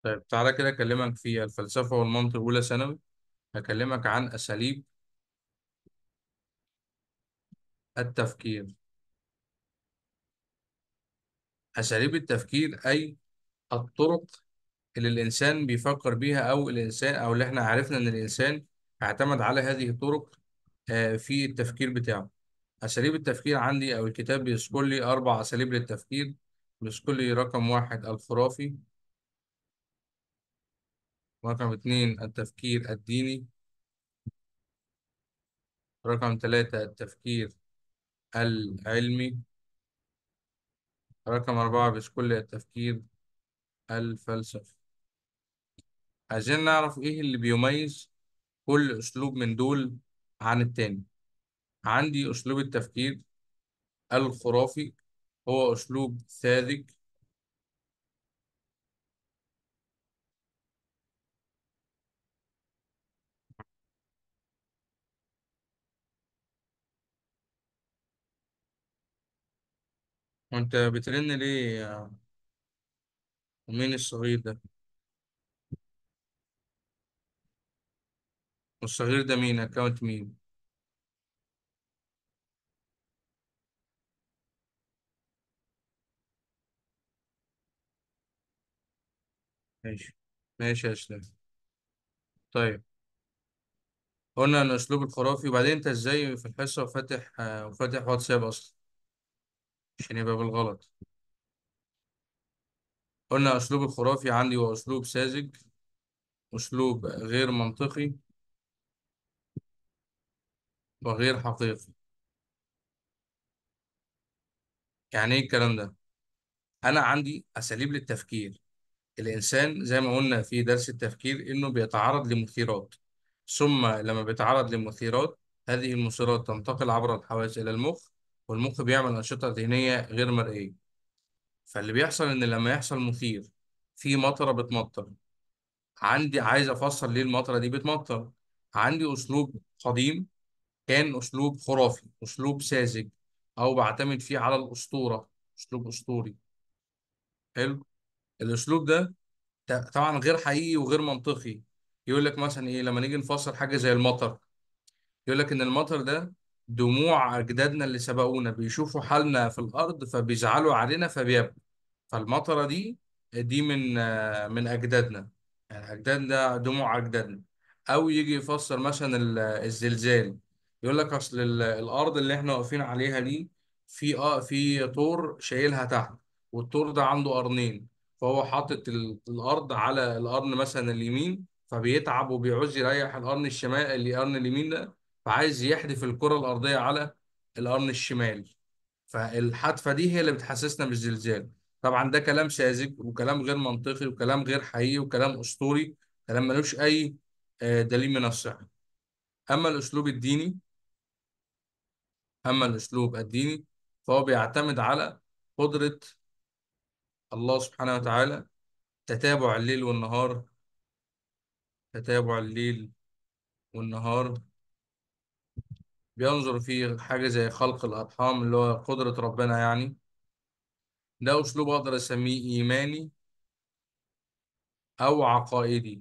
طيب تعالى كده أكلمك في الفلسفة والمنطق أولى ثانوي. هكلمك عن أساليب التفكير. أساليب التفكير أي الطرق اللي الإنسان بيفكر بيها، أو الإنسان أو اللي إحنا عرفنا إن الإنسان اعتمد على هذه الطرق في التفكير بتاعه. أساليب التفكير عندي، أو الكتاب بيذكر لي 4 أساليب للتفكير. بيذكر لي رقم 1 الخرافي، رقم 2 التفكير الديني، رقم 3 التفكير العلمي، رقم 4 بيذكر لي التفكير الفلسفي. عايزين نعرف ايه اللي بيميز كل اسلوب من دول عن التاني. عندي اسلوب التفكير الخرافي، هو اسلوب ساذج. وانت بترن ليه مين الصغير ده؟ والصغير ده مين؟ اكونت مين؟ ماشي، ماشي يا اسلام. طيب، قلنا ان الاسلوب الخرافي، وبعدين انت ازاي في الحصه وفاتح واتساب اصلا عشان يبقى بالغلط؟ قلنا اسلوب الخرافي عندي هو اسلوب ساذج، اسلوب غير منطقي، وغير حقيقي. يعني ايه الكلام ده؟ انا عندي اساليب للتفكير. الانسان زي ما قلنا في درس التفكير انه بيتعرض لمثيرات، ثم لما بيتعرض لمثيرات، هذه المثيرات تنتقل عبر الحواس الى المخ، والمخ بيعمل انشطه ذهنيه غير مرئيه. فاللي بيحصل ان لما يحصل مثير، في مطره بتمطر، عندي عايز افسر ليه المطره دي بتمطر. عندي اسلوب قديم كان اسلوب خرافي، اسلوب ساذج، او بعتمد فيه على الاسطوره، اسلوب اسطوري. حلو. الاسلوب ده طبعا غير حقيقي وغير منطقي. يقول لك مثلا ايه لما نيجي نفسر حاجه زي المطر؟ يقول لك ان المطر ده دموع اجدادنا اللي سبقونا، بيشوفوا حالنا في الارض فبيزعلوا علينا فبيبكوا. فالمطره دي من اجدادنا، يعني اجدادنا دموع اجدادنا. او يجي يفسر مثلا الزلزال. يقول لك اصل الارض اللي احنا واقفين عليها دي في طور شايلها تحت، والطور ده عنده قرنين، فهو حاطط الارض على القرن مثلا اليمين، فبيتعب وبيعوز يريح القرن الشمال، القرن اليمين ده، فعايز يحدف الكرة الأرضية على القرن الشمال. فالحدفة دي هي اللي بتحسسنا بالزلزال. طبعا ده كلام ساذج، وكلام غير منطقي، وكلام غير حقيقي، وكلام أسطوري، كلام ملوش أي دليل من الصحة. أما الأسلوب الديني أما الأسلوب الديني فهو بيعتمد على قدرة الله سبحانه وتعالى، تتابع الليل والنهار، تتابع الليل والنهار. بينظر في حاجة زي خلق الأرحام، اللي هو قدرة ربنا يعني. ده أسلوب أقدر أسميه إيماني أو عقائدي.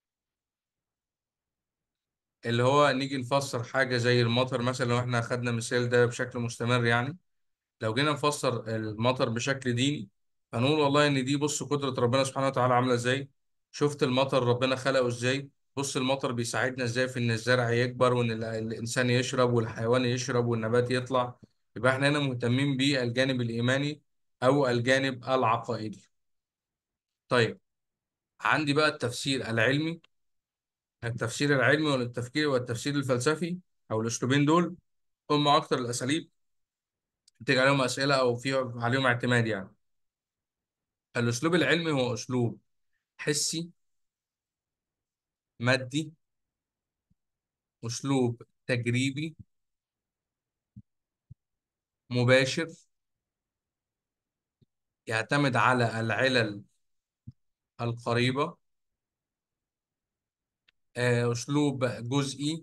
اللي هو نيجي نفسر حاجة زي المطر مثلا، لو احنا أخدنا مثال ده بشكل مستمر يعني. لو جينا نفسر المطر بشكل ديني، فنقول والله إن دي، بص قدرة ربنا سبحانه وتعالى عاملة إزاي. شفت المطر ربنا خلقه إزاي. بص المطر بيساعدنا إزاي في إن الزرع يكبر، وإن الإنسان يشرب، والحيوان يشرب، والنبات يطلع. يبقى احنا هنا مهتمين بالجانب الإيماني أو الجانب العقائدي. طيب، عندي بقى التفسير العلمي. التفسير العلمي والتفكير والتفسير الفلسفي، او الاسلوبين دول هم اكتر الاساليب بتيجي عليهم اسئله، او في عليهم اعتماد يعني. الاسلوب العلمي هو اسلوب حسي، مادي، اسلوب تجريبي، مباشر، يعتمد على العلل القريبه، اسلوب جزئي،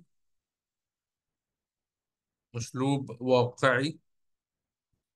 اسلوب واقعي.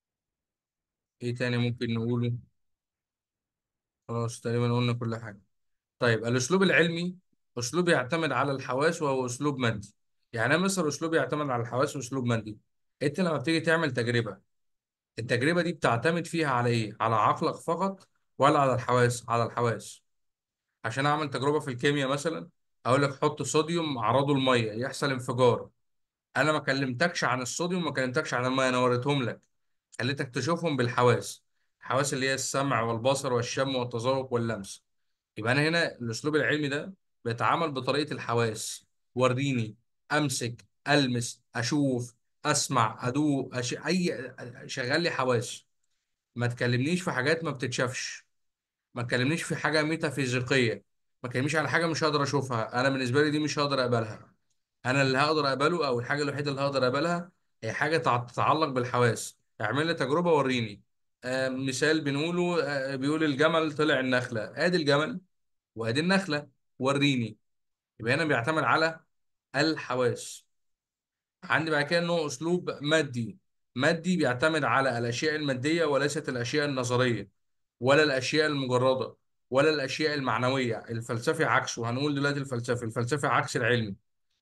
ايه تاني ممكن نقوله؟ خلاص تقريبا قلنا كل حاجه. طيب الاسلوب العلمي اسلوب يعتمد على الحواس وهو اسلوب مادي. يعني أنا مثلا اسلوب يعتمد على الحواس واسلوب مادي. انت لما بتيجي تعمل تجربه، التجربه دي بتعتمد فيها على ايه؟ على عقلك فقط ولا على الحواس؟ على الحواس. عشان اعمل تجربه في الكيمياء مثلا، اقول لك حط صوديوم عرضه الميه يحصل انفجار. انا ما كلمتكش عن الصوديوم، ما كلمتكش عن الميه، انا وريتهم لك، خليتك تشوفهم بالحواس. الحواس اللي هي السمع والبصر والشم والتذوق واللمس. يبقى انا هنا الاسلوب العلمي ده بيتعامل بطريقه الحواس. وريني، امسك، المس، اشوف، اسمع، ادوق، اي، شغل لي حواس. ما تكلمنيش في حاجات ما بتتشافش، ما تكلمنيش في حاجه ميتافيزيقيه، ما تكلمنيش على حاجه مش هقدر اشوفها. انا بالنسبه لي دي مش هقدر اقبلها. انا اللي هقدر اقبله، او الحاجه الوحيده اللي هقدر اقبلها، هي حاجه تتعلق بالحواس. اعمل لي تجربه وريني. مثال بنقوله، بيقول الجمل طلع النخله، ادي الجمل وادي النخله، وريني. يبقى هنا بيعتمد على الحواس. عندي بعد كده انه اسلوب مادي. مادي بيعتمد على الاشياء الماديه وليست الاشياء النظريه، ولا الاشياء المجرده، ولا الاشياء المعنويه. الفلسفي عكسه، هنقول دلوقتي الفلسفي عكس العلمي.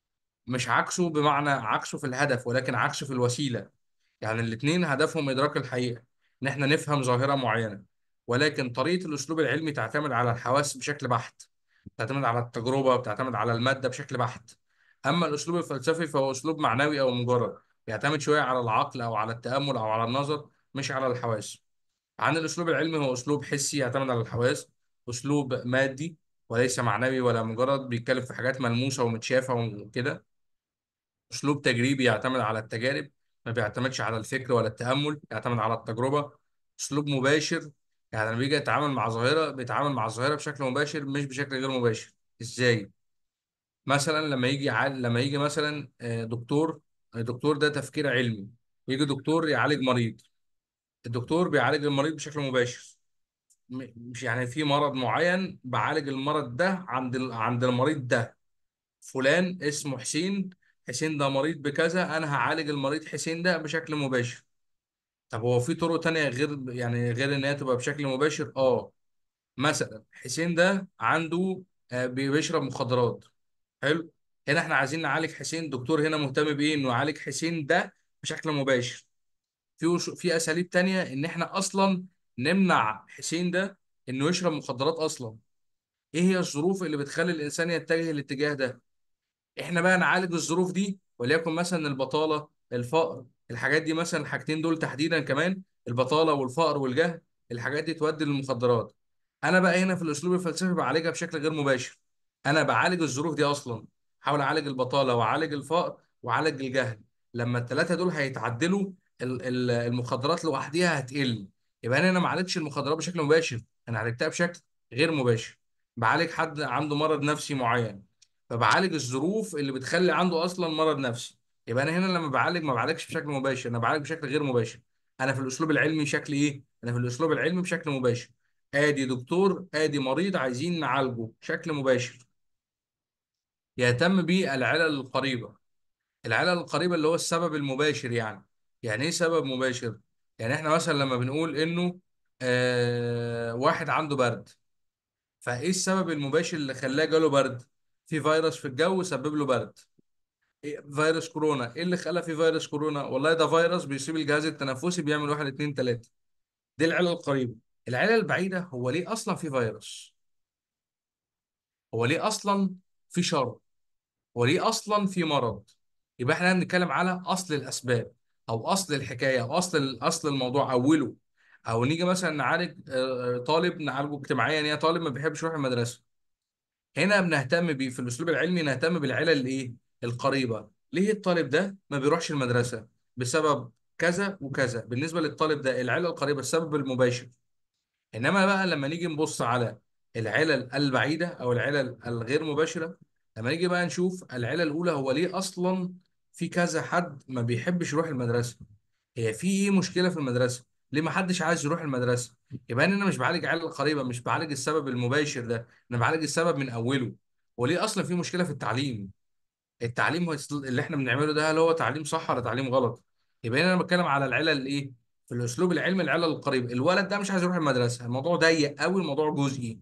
مش عكسه بمعنى عكسه في الهدف، ولكن عكسه في الوسيله. يعني الاثنين هدفهم ادراك الحقيقه، ان احنا نفهم ظاهره معينه. ولكن طريقه الاسلوب العلمي تعتمد على الحواس بشكل بحت، بتعتمد على التجربه، بتعتمد على الماده بشكل بحت. اما الاسلوب الفلسفي فهو اسلوب معنوي او مجرد، بيعتمد شويه على العقل او على التامل او على النظر، مش على الحواس. عن الاسلوب العلمي هو اسلوب حسي يعتمد على الحواس. اسلوب مادي وليس معنوي ولا مجرد، بيتكلم في حاجات ملموسه ومتشافه وكده. اسلوب تجريبي يعتمد على التجارب، ما بيعتمدش على الفكر ولا التامل، يعتمد على التجربه. اسلوب مباشر، يعني لما بيجي يتعامل مع ظاهره بيتعامل مع الظاهره بشكل مباشر مش بشكل غير مباشر. ازاي؟ مثلا لما يجي مثلا دكتور. الدكتور ده تفكير علمي. يجي دكتور يعالج مريض، الدكتور بيعالج المريض بشكل مباشر. مش يعني في مرض معين بعالج المرض ده عند المريض ده، فلان اسمه حسين، حسين ده مريض بكذا، انا هعالج المريض حسين ده بشكل مباشر. طب هو في طرق تانية غير، يعني غير ان هي تبقى بشكل مباشر؟ مثلا حسين ده عنده بيشرب مخدرات. حلو. هنا احنا عايزين نعالج حسين، الدكتور هنا مهتم بايه؟ انه يعالج حسين ده بشكل مباشر. في اساليب تانية ان احنا اصلا نمنع حسين ده انه يشرب مخدرات اصلا. ايه هي الظروف اللي بتخلي الانسان يتجه الاتجاه ده؟ احنا بقى نعالج الظروف دي، وليكن مثلا البطاله، الفقر، الحاجات دي مثلا، الحاجتين دول تحديدا كمان، البطاله والفقر والجهل، الحاجات دي تؤدي للمخدرات. انا بقى هنا في الاسلوب الفلسفي بعالجها بشكل غير مباشر. انا بعالج الظروف دي اصلا، حاول اعالج البطاله واعالج الفقر واعالج الجهل. لما الثلاثه دول هيتعدلوا، المخدرات لوحديها هتقل. يبقى انا هنا ما عالجتش المخدرات بشكل مباشر، انا عالجتها بشكل غير مباشر. بعالج حد عنده مرض نفسي معين، فبعالج الظروف اللي بتخلي عنده اصلا مرض نفسي. يبقى انا هنا لما بعالج ما بعالجش بشكل مباشر، انا بعالج بشكل غير مباشر. انا في الاسلوب العلمي شكل ايه؟ انا في الاسلوب العلمي بشكل مباشر. ادي دكتور، ادي مريض عايزين نعالجه بشكل مباشر. يهتم بيه العلل القريبه. العلل القريبه اللي هو السبب المباشر يعني. يعني ايه سبب مباشر؟ يعني احنا مثلا لما بنقول انه واحد عنده برد، فايه السبب المباشر اللي خلاه جاله برد؟ في فيروس في الجو سبب له برد. فيروس كورونا، ايه اللي خلى في فيروس كورونا؟ والله ده فيروس بيصيب الجهاز التنفسي بيعمل واحد اتنين تلاته. دي العلة القريبة. العلة البعيدة، هو ليه اصلا في فيروس؟ هو ليه اصلا في شر؟ هو ليه اصلا في مرض؟ يبقى احنا بنتكلم على اصل الاسباب، او اصل الحكاية، او اصل الموضوع اوله. او نيجي مثلا نعالج طالب، نعالجه اجتماعيا، يعني طالب ما بيحبش يروح المدرسة. هنا بنهتم بيه في الاسلوب العلمي، نهتم بالعلل الايه؟ القريبه. ليه الطالب ده ما بيروحش المدرسه؟ بسبب كذا وكذا. بالنسبه للطالب ده العله القريبه السبب المباشر. انما بقى لما نيجي نبص على العلل البعيده او العلل الغير مباشره، لما نيجي بقى نشوف العلة الاولى، هو ليه اصلا في كذا حد ما بيحبش يروح المدرسه؟ هي في ايه مشكله في المدرسه؟ ليه ما حدش عايز يروح المدرسه؟ يبقى انا مش بعالج علة قريبه، مش بعالج السبب المباشر ده، انا بعالج السبب من اوله. وليه اصلا في مشكله في التعليم؟ التعليم هو اللي احنا بنعمله ده، هل هو تعليم صح ولا تعليم غلط؟ يبقى هنا انا بتكلم على العلل الايه؟ في الاسلوب العلمي العلل القريبه. الولد ده مش عايز يروح المدرسه، الموضوع ضيق قوي، الموضوع جزئي.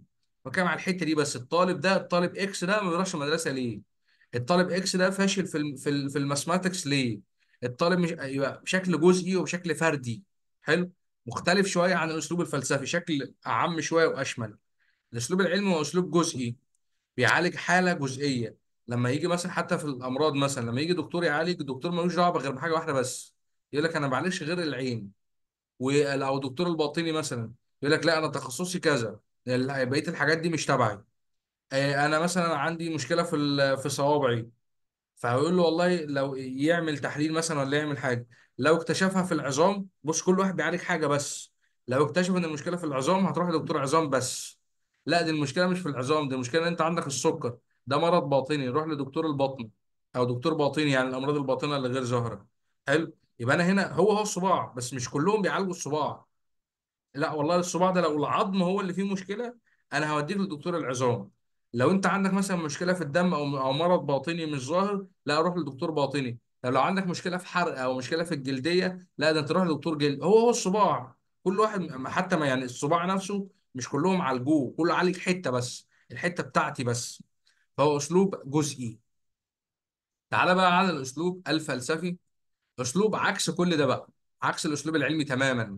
بتكلم على الحته دي بس. الطالب ده، الطالب اكس ده ما بيروحش المدرسه ليه؟ الطالب اكس ده فاشل في الماثماتكس ليه؟ الطالب مش يبقى بشكل جزئي وبشكل فردي. حلو. مختلف شويه عن الاسلوب الفلسفي، شكل اعم شويه واشمل. الاسلوب العلمي هو اسلوب جزئي، بيعالج حاله جزئيه. لما يجي مثلا حتى في الامراض، مثلا لما يجي دكتور يعالج، الدكتور ملوش دعوه غير بحاجه واحده بس. يقول لك انا ما بعالجش غير العين. او الدكتور الباطني مثلا يقول لك لا انا تخصصي كذا، بقيه الحاجات دي مش تبعي. انا مثلا عندي مشكله في صوابعي، فهيقول له والله لو يعمل تحليل مثلا ولا يعمل حاجه. لو اكتشفها في العظام، بص كل واحد بيعالج حاجه بس. لو اكتشف ان المشكله في العظام هتروح لدكتور عظام بس. لا دي المشكله مش في العظام، دي المشكله ان انت عندك السكر، ده مرض باطني، روح لدكتور البطن. او دكتور باطني يعني الامراض الباطنه اللي غير ظاهره. حلو. يبقى انا هنا هو الصباع، بس مش كلهم بيعالجوا الصباع. لا والله الصباع ده لو العظم هو اللي فيه مشكله، انا هوديك لدكتور العظام. لو انت عندك مثلا مشكله في الدم او مرض باطني مش ظاهر، لا اروح لدكتور باطني. لو عندك مشكله في حرق او مشكله في الجلديه، لا ده انت تروح لدكتور جلد. هو الصباع، كل واحد حتى ما يعني الصباع نفسه مش كلهم عالجوه، كله عالج حته بس، الحته بتاعتي بس. فهو اسلوب جزئي. تعال بقى على الاسلوب الفلسفي. اسلوب عكس كل ده بقى، عكس الاسلوب العلمي تماما.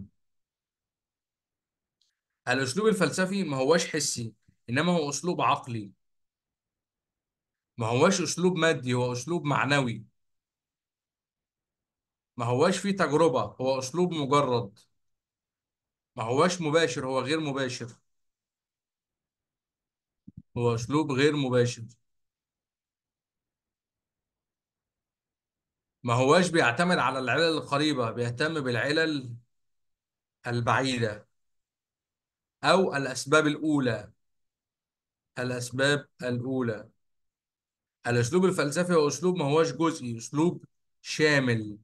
الاسلوب الفلسفي ما هوش حسي، انما هو اسلوب عقلي. ما هوش اسلوب مادي، هو اسلوب معنوي. ما هوش فيه تجربة، هو اسلوب مجرد. ما هوش مباشر، هو غير مباشر. هو اسلوب غير مباشر. ما هوش بيعتمد على العلل القريبة، بيهتم بالعلل البعيدة او الاسباب الاولى. الاسباب الاولى. الاسلوب الفلسفي هو اسلوب ما هوش جزئي، اسلوب شامل،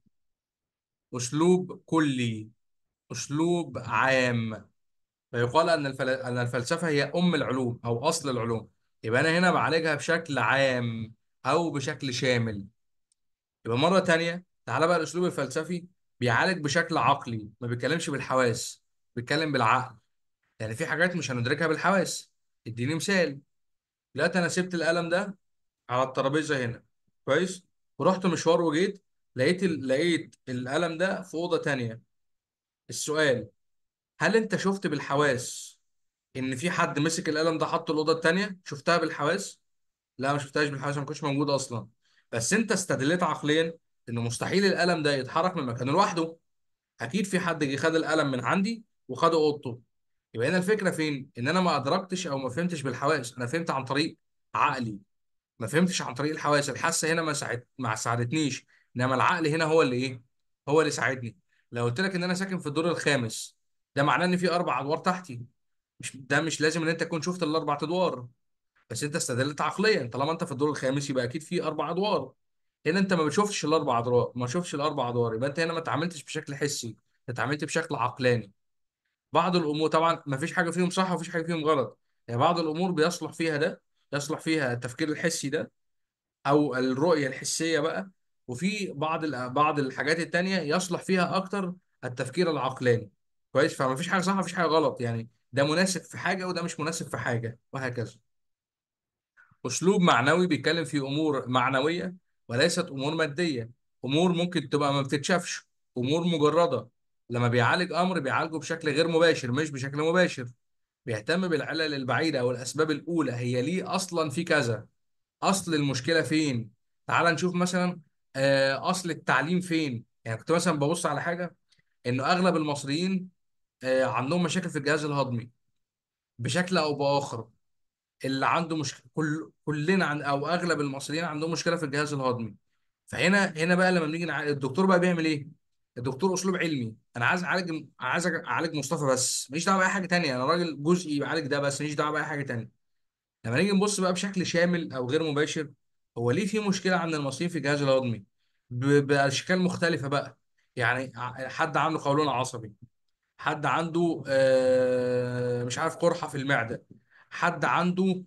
اسلوب كلي، اسلوب عام. فيقال أن الفلسفة هي أم العلوم أو أصل العلوم. يبقى أنا هنا بعالجها بشكل عام أو بشكل شامل. يبقى مرة تانية تعالى بقى الأسلوب الفلسفي بيعالج بشكل عقلي، ما بيتكلمش بالحواس، بيتكلم بالعقل. يعني في حاجات مش هندركها بالحواس. اديني مثال. دلوقتي أنا سبت القلم ده على الترابيزة هنا، كويس، ورحت مشوار وجيت، لقيت القلم ده في أوضة تانية. السؤال، هل أنت شفت بالحواس ان في حد مسك القلم ده حطه الاوضه التانيه؟ شفتها بالحواس؟ لا ما شفتهاش بالحواس، ما كنتش موجود اصلا. بس انت استدليت عقليا ان مستحيل القلم ده يتحرك من مكانه لوحده. اكيد في حد جه خد القلم من عندي وخده اوضته. يبقى هنا الفكره فين؟ ان انا ما ادركتش او ما فهمتش بالحواس، انا فهمت عن طريق عقلي. ما فهمتش عن طريق الحواس. الحاسه هنا ما ساعدتنيش. انما العقل هنا هو اللي ايه؟ هو اللي ساعدني. لو قلت لك ان انا ساكن في الدور الخامس، ده معناه ان في 4 ادوار تحتي. مش لازم ان انت تكون شفت ال4 ادوار. بس انت استدلت عقليا، طالما انت في الدور الخامس يبقى اكيد في 4 ادوار. هنا انت ما بتشوفش ال4 ادوار، ما شوفش ال4 ادوار، يبقى انت هنا ما اتعاملتش بشكل حسي، انت اتعاملت بشكل عقلاني. بعض الامور طبعا ما فيش حاجه فيهم صح ومفيش حاجه فيهم غلط. يعني بعض الامور بيصلح فيها ده، يصلح فيها التفكير الحسي ده او الرؤيه الحسيه بقى. وفي بعض الحاجات التانيه يصلح فيها اكتر التفكير العقلاني. كويس. فما فيش حاجه صح ومفيش حاجه غلط، يعني ده مناسب في حاجه وده مش مناسب في حاجه، وهكذا. اسلوب معنوي بيتكلم في امور معنويه وليست امور ماديه. امور ممكن تبقى ما بتتشافش، امور مجرده. لما بيعالج امر بيعالجه بشكل غير مباشر مش بشكل مباشر. بيهتم بالعلل البعيده او الاسباب الاولى، هي ليه اصلا في كذا، اصل المشكله فين. تعال نشوف مثلا اصل التعليم فين. يعني كنت مثلا ببص على حاجه، انه اغلب المصريين عندهم مشاكل في الجهاز الهضمي بشكل او باخر. اللي عنده مشكله، كلنا او اغلب المصريين عندهم مشكله في الجهاز الهضمي. فهنا بقى لما بنيجي الدكتور بقى بيعمل ايه؟ الدكتور اسلوب علمي. انا عايز اعالج مصطفى بس، ماليش دعوه باي حاجه تانية، انا راجل جزئي بعالج ده بس، ماليش دعوه باي حاجه تانية. لما نيجي نبص بقى بشكل شامل او غير مباشر، هو ليه في مشكله عند المصريين في الجهاز الهضمي باشكال مختلفه بقى. يعني حد عنده قولون عصبي، حد عنده مش عارف قرحة في المعدة، حد عنده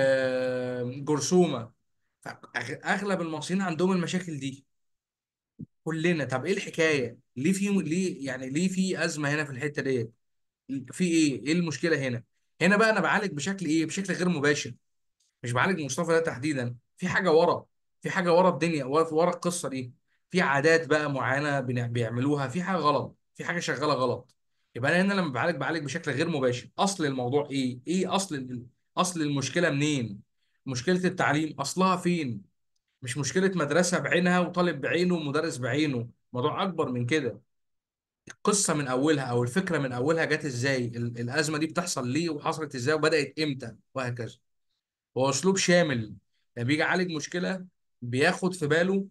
جرثومة. فأغلب المصريين عندهم المشاكل دي كلنا. طب ايه الحكاية؟ ليه في يعني ليه في أزمة هنا في الحتة ديت؟ في ايه المشكلة هنا؟ هنا بقى انا بعالج بشكل ايه؟ بشكل غير مباشر. مش بعالج مصطفى ده تحديدا، في حاجه ورا، في حاجه ورا الدنيا، ورا القصه دي، في عادات بقى معينه بيعملوها، في حاجه غلط، في حاجه شغاله غلط. يبقى انا هنا لما بعالج بشكل غير مباشر. اصل الموضوع ايه؟ ايه اصل المشكله منين؟ مشكله التعليم اصلها فين؟ مش مشكله مدرسه بعينها وطالب بعينه ومدرس بعينه، موضوع اكبر من كده. القصه من اولها او الفكره من اولها جت ازاي، الازمه دي بتحصل ليه وحصلت ازاي وبدات امتى وهكذا. هو اسلوب شامل، لما بيجي يعالج مشكله بياخد في باله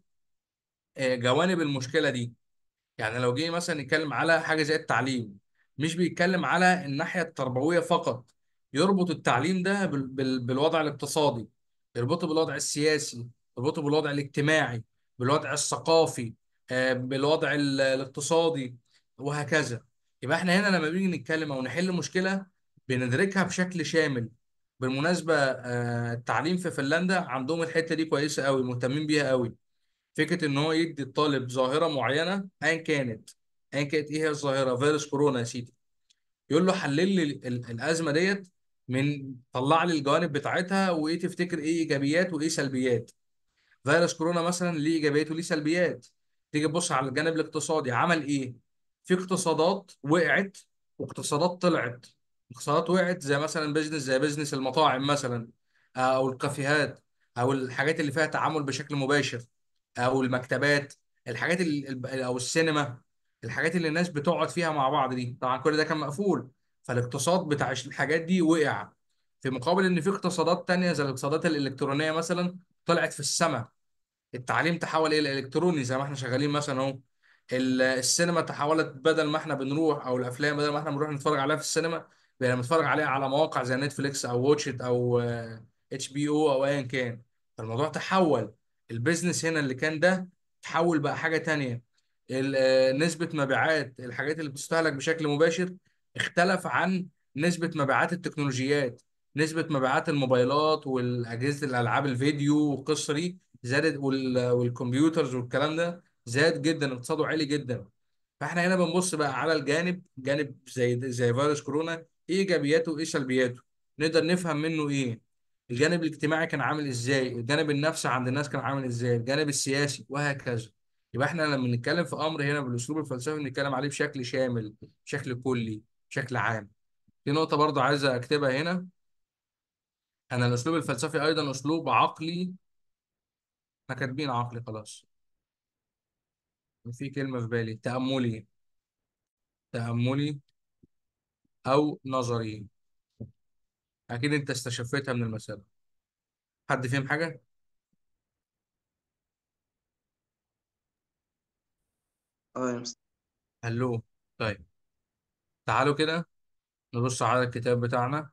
جوانب المشكله دي. يعني لو جه مثلا يتكلم على حاجه زي التعليم، مش بيتكلم على الناحيه التربويه فقط، يربط التعليم ده بالوضع الاقتصادي، يربطه بالوضع السياسي، يربطه بالوضع الاجتماعي، بالوضع الثقافي، بالوضع الاقتصادي وهكذا. يبقى احنا هنا لما بنيجي نتكلم او نحل مشكله بندركها بشكل شامل. بالمناسبه التعليم في فنلندا عندهم الحته دي كويسه قوي، مهتمين بيها قوي. فكره ان هو يدي الطالب ظاهره معينه ايا كانت، ايا كانت ايه هي الظاهره، فيروس كورونا يا سيدي، يقول له حلل لي الازمه ديت، من طلع لي الجوانب بتاعتها وايه تفتكر ايه ايجابيات وايه سلبيات. فيروس كورونا مثلا ليه ايجابيات وليه سلبيات. تيجي تبص على الجانب الاقتصادي عمل ايه؟ في اقتصادات وقعت واقتصادات طلعت. اقتصادات وقعت زي مثلا بيزنس، زي بيزنس المطاعم مثلا، او الكافيهات، او الحاجات اللي فيها تعامل بشكل مباشر، او المكتبات، الحاجات او السينما، الحاجات اللي الناس بتقعد فيها مع بعض دي، طبعا كل ده كان مقفول. فالاقتصاد بتاع الحاجات دي وقع. في مقابل ان في اقتصادات تانية زي الاقتصادات الالكترونية مثلا طلعت في السماء. التعليم تحول الى الالكتروني زي ما احنا شغالين مثلا اهو. السينما تحولت، بدل ما احنا بنروح، او الافلام بدل ما احنا بنروح نتفرج عليها في السينما، بقينا بنتفرج عليها على مواقع زي نتفليكس او واتشت او اتش بي او ايا كان. فالموضوع تحول. البيزنس هنا اللي كان ده تحول بقى حاجة تانية. نسبة مبيعات الحاجات اللي بتستهلك بشكل مباشر اختلف عن نسبة مبيعات التكنولوجيات. نسبة مبيعات الموبايلات والأجهزة الألعاب الفيديو والقصة دي زادت، والكمبيوترز والكلام ده زاد جدا، اقتصاده عالي جدا. فاحنا هنا بنبص بقى على جانب زي فيروس كورونا، ايه ايجابياته وايه سلبياته، نقدر نفهم منه ايه. الجانب الاجتماعي كان عامل ازاي، الجانب النفسي عند الناس كان عامل ازاي، الجانب السياسي وهكذا. يبقى احنا لما نتكلم في امر هنا بالاسلوب الفلسفي بنتكلم عليه بشكل شامل، بشكل كلي، بشكل عام. في نقطة برضو عايز اكتبها هنا، انا الاسلوب الفلسفي ايضا اسلوب عقلي. احنا كاتبين عقلي خلاص. في كلمة في بالي، تأملي. تأملي أو نظري. أكيد أنت استشفيتها من المسألة. حد فيهم حاجة؟ اه يا مستر. هلو. طيب، تعالوا كده نبص على الكتاب بتاعنا.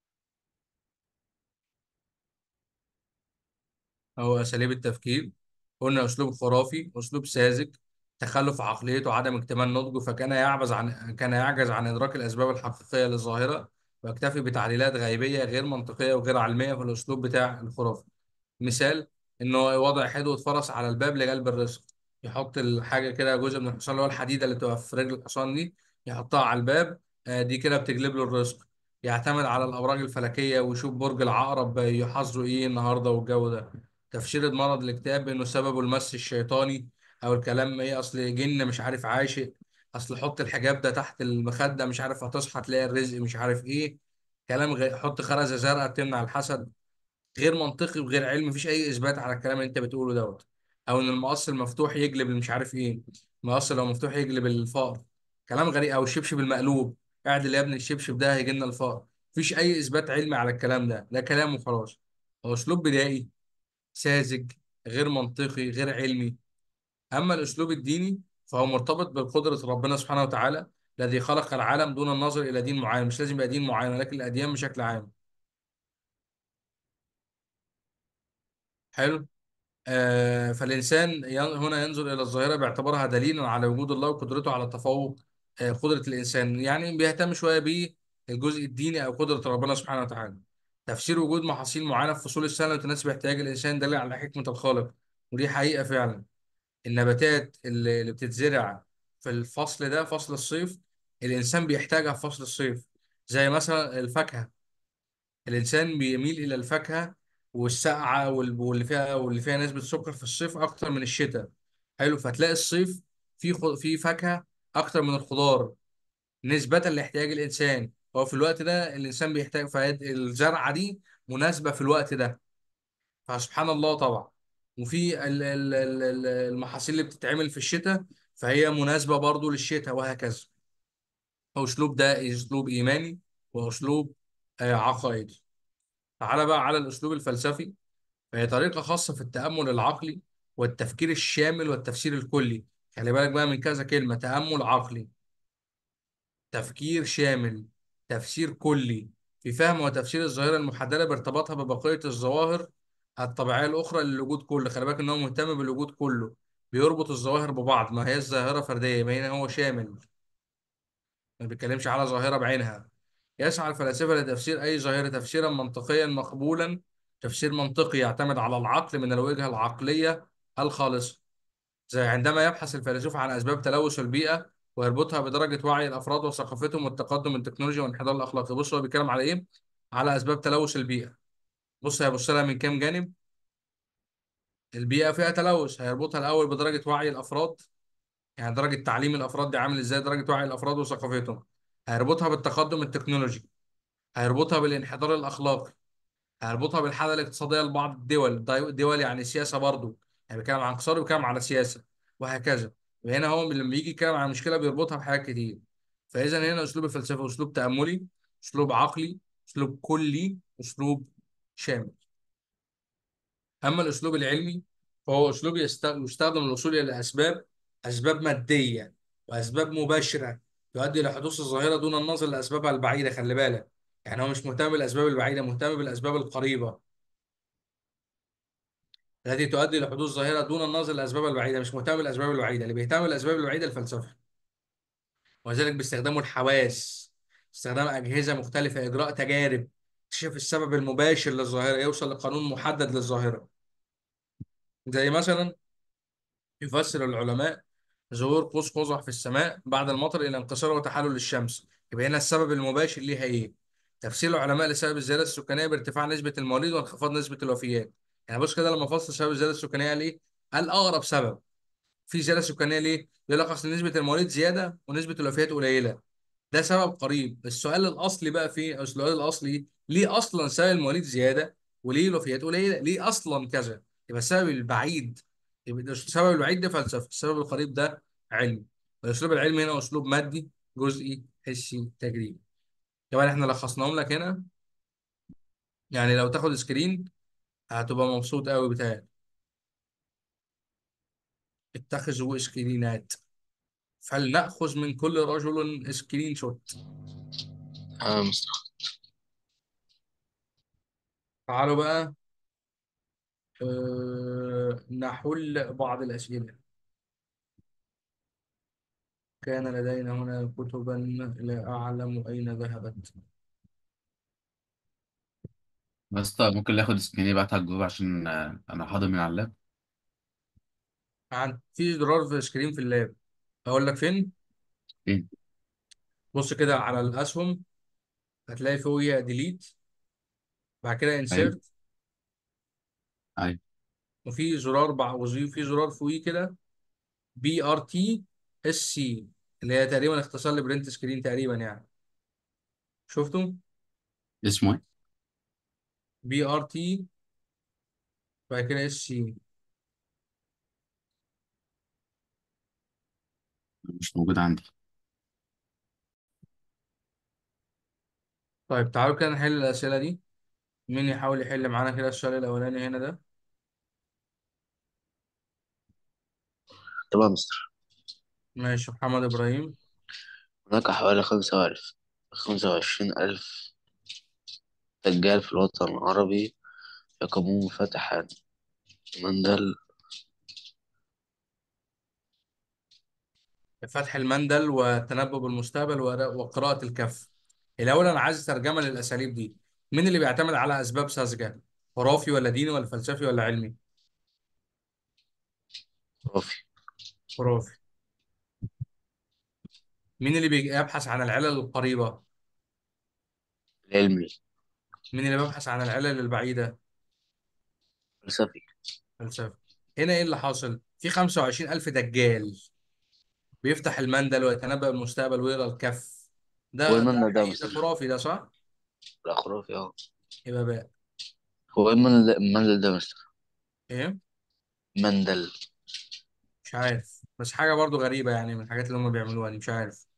هو أساليب التفكير. قلنا أسلوب خرافي، أسلوب ساذج، تخلف عقليته، عدم اكتمال نضجه، كان يعجز عن إدراك الأسباب الحقيقية للظاهرة، ويكتفي بتعليلات غيبية غير منطقية وغير علمية في الأسلوب بتاع الخرافي. مثال، انه وضع حدوة فرس على الباب لجلب الرزق. يحط الحاجه كده، جزء من الحصان اللي هو الحديده اللي بتبقى في رجل الحصان دي، يحطها على الباب، دي كده بتجلب له الرزق. يعتمد على الابراج الفلكيه ويشوف برج العقرب يحظه ايه النهارده والجو ده. تفسير مرض الاكتئاب بانه سببه المس الشيطاني، او الكلام ايه، اصل جن مش عارف عاشق، اصل حط الحجاب ده تحت المخده مش عارف هتصحى تلاقي الرزق مش عارف ايه. حط خرزه زرقاء تمنع الحسد. غير منطقي وغير علمي، مفيش اي اثبات على الكلام اللي انت بتقوله دوت. او ان المقص المفتوح يجلب مش عارف ايه، المقص لو مفتوح يجلب الفقر. كلام غريب. او الشبشب المقلوب، قاعد اللي يا ابني الشبشب ده هيجي لنا الفقر. مفيش اي اثبات علمي على الكلام ده، ده كلام وخلاص. هو اسلوب بدائي، ساذج، غير منطقي، غير علمي. اما الاسلوب الديني فهو مرتبط بقدرة ربنا سبحانه وتعالى الذي خلق العالم دون النظر الى دين معين. مش لازم يبقى دين معين، ولكن الاديان بشكل عام. حلو. فالإنسان هنا ينظر إلى الظاهرة باعتبارها دليلا على وجود الله وقدرته على تفوق قدرة الإنسان. يعني بيهتم شوية بالجزء الديني أو قدرة ربنا سبحانه وتعالى. تفسير وجود محاصيل معينة في فصول السنة تناسب احتياج الإنسان دليل على حكمة الخالق. ودي حقيقة فعلا. النباتات اللي بتتزرع في الفصل ده، فصل الصيف، الإنسان بيحتاجها في فصل الصيف. زي مثلا الفاكهة، الإنسان بيميل إلى الفاكهة والسقعة واللي فيها نسبة سكر في الصيف أكتر من الشتاء. حلو، فتلاقي الصيف فيه فاكهة أكتر من الخضار نسبة لاحتياج الإنسان. هو في الوقت ده الإنسان بيحتاج، فالزرعة دي مناسبة في الوقت ده. فسبحان الله طبعا. وفي المحاصيل اللي بتتعمل في الشتاء فهي مناسبة برضو للشتاء، وهكذا. أسلوب ده أسلوب إيماني، وأسلوب عقائدي. تعالى بقى على الأسلوب الفلسفي. فهي طريقة خاصة في التأمل العقلي والتفكير الشامل والتفسير الكلي. خلي بالك بقى من كذا كلمة: تأمل عقلي، تفكير شامل، تفسير كلي، في فهم وتفسير الظاهرة المحددة بارتباطها ببقية الظواهر الطبيعية الأخرى للوجود كله. خلي بالك إن هو مهتم بالوجود كله، بيربط الظواهر ببعض، ما هي الظاهرة فردية، ما هنا هو شامل، ما بيتكلمش على ظاهرة بعينها. يسعى الفلاسفة لتفسير أي ظاهرة تفسيرا منطقيا مقبولا، تفسير منطقي يعتمد على العقل من الوجهة العقلية الخالصة. زي عندما يبحث الفيلسوف عن أسباب تلوث البيئة ويربطها بدرجة وعي الأفراد وثقافتهم والتقدم التكنولوجي والانحدار الأخلاقي. بص هو بيتكلم على إيه؟ على أسباب تلوث البيئة. بص هيبص لها من كام جانب. البيئة فيها تلوث، هيربطها الأول بدرجة وعي الأفراد، يعني درجة تعليم الأفراد دي عامل إزاي، درجة وعي الأفراد وثقافتهم. هيربطها بالتقدم التكنولوجي، هيربطها بالانحدار الأخلاقي، هربطها بالحالة الاقتصادية لبعض الدول. دول يعني سياسة برضو، يعني بيتكلم عن اقتصاد وبيتكلم على سياسة، وهكذا. وهنا هو لما بيجي يتكلم عن مشكلة بيربطها بحاجات كتير. فإذا هنا أسلوب الفلسفة أسلوب تأملي، أسلوب عقلي، أسلوب كلي، أسلوب شامل. أما الأسلوب العلمي فهو أسلوب يستخدم الوصول إلى أسباب مادية وأسباب مباشرة تؤدي إلى حدوث الظاهرة دون النظر لأسبابها البعيدة. خلي بالك، يعني هو مش مهتم بالأسباب البعيدة، مهتم بالأسباب القريبة التي تؤدي لحدوث ظاهرة دون النظر للأسباب البعيدة. مش مهتم بالأسباب البعيدة، اللي بيهتم بالأسباب البعيدة الفلسفة. وذلك باستخدام الحواس، استخدام أجهزة مختلفة، إجراء تجارب، اكتشاف السبب المباشر للظاهرة، يوصل لقانون محدد للظاهرة. زي مثلا يفسر العلماء ظهور قوس قزح في السماء بعد المطر إلى انكسار وتحلل الشمس. يبقى هنا السبب المباشر ليها إيه؟ تفسير العلماء لسبب الزيادة السكانية بارتفاع نسبة المواليد وانخفاض نسبة الوفيات. يعني بص كده، لما فصل سبب الزيادة السكانية قال إيه؟ قال أقرب سبب في زياده سكانيه ليه؟ يقول لك اصل نسبه المواليد زياده ونسبه الوفيات قليله. ده سبب قريب. السؤال الاصلي بقى فيه، أو السؤال الاصلي: ليه اصلا سبب المواليد زياده وليه الوفيات قليله؟ ليه اصلا كذا؟ يبقى السبب البعيد، يبقى السبب البعيد ده فلسفه، السبب القريب ده علم. الاسلوب العلمي هنا اسلوب مادي، جزئي، حسي، تجريبي. كمان احنا لخصناهم لك هنا، يعني لو تاخد سكرين هتبقى مبسوط قوي بتاعك. اتخذوا سكرينات، فلنأخذ من كل رجل سكرين شوت. مصطفى. تعالوا بقى نحل بعض الأسئلة. كان لدينا هنا كتبا لا أعلم أين ذهبت. بس طيب ممكن ناخد سكرين يبعتها على الجروب عشان انا حاضر من على اللاب. في زرار في سكرين في اللاب، أقول لك فين. فين؟ بص كده على الأسهم، هتلاقي فوقيها ديليت، بعد كده ايوه، انسيرت، ايوه. وفي زرار وفي زرار فوقيه كده BRT SC، اللي هي تقريبا اختصار لبرنت سكرين تقريبا يعني. شفتوا؟ اسمه ايه؟ BRT بعد كده SC. مش موجود عندي. طيب تعالوا كده نحل الأسئلة دي. مين يحاول يحل معانا كده السؤال الأولاني هنا ده؟ تمام مستر. ماشي، محمد إبراهيم. هناك حوالي 25,000 دجال في الوطن العربي يقومون بفتح مندل. فتح المندل والتنبؤ بالمستقبل وقراءة الكف. الأول أنا عايز ترجمة للأساليب دي. مين اللي بيعتمد على أسباب ساذجة؟ خرافي ولا ديني ولا فلسفي ولا علمي؟ خرافي. خرافي. مين اللي بيبحث عن العلل القريبة؟ العلمي. مين اللي بيبحث عن العلل البعيدة؟ فلسفي. فلسفة. هنا ايه اللي حاصل؟ في 25 ألف دجال بيفتح المندل ويتنبأ بالمستقبل ويقرا الكف. هو ده ايمن ده حقيقي، ده مستر؟ خرافي، ده صح؟ لا، خرافي اه. يبقى بقى هو ايمن ده مندل ده مستر؟ ايه؟ مندل. مش عارف، بس حاجة برضو غريبة يعني من الحاجات اللي هم بيعملوها دي، مش عارف.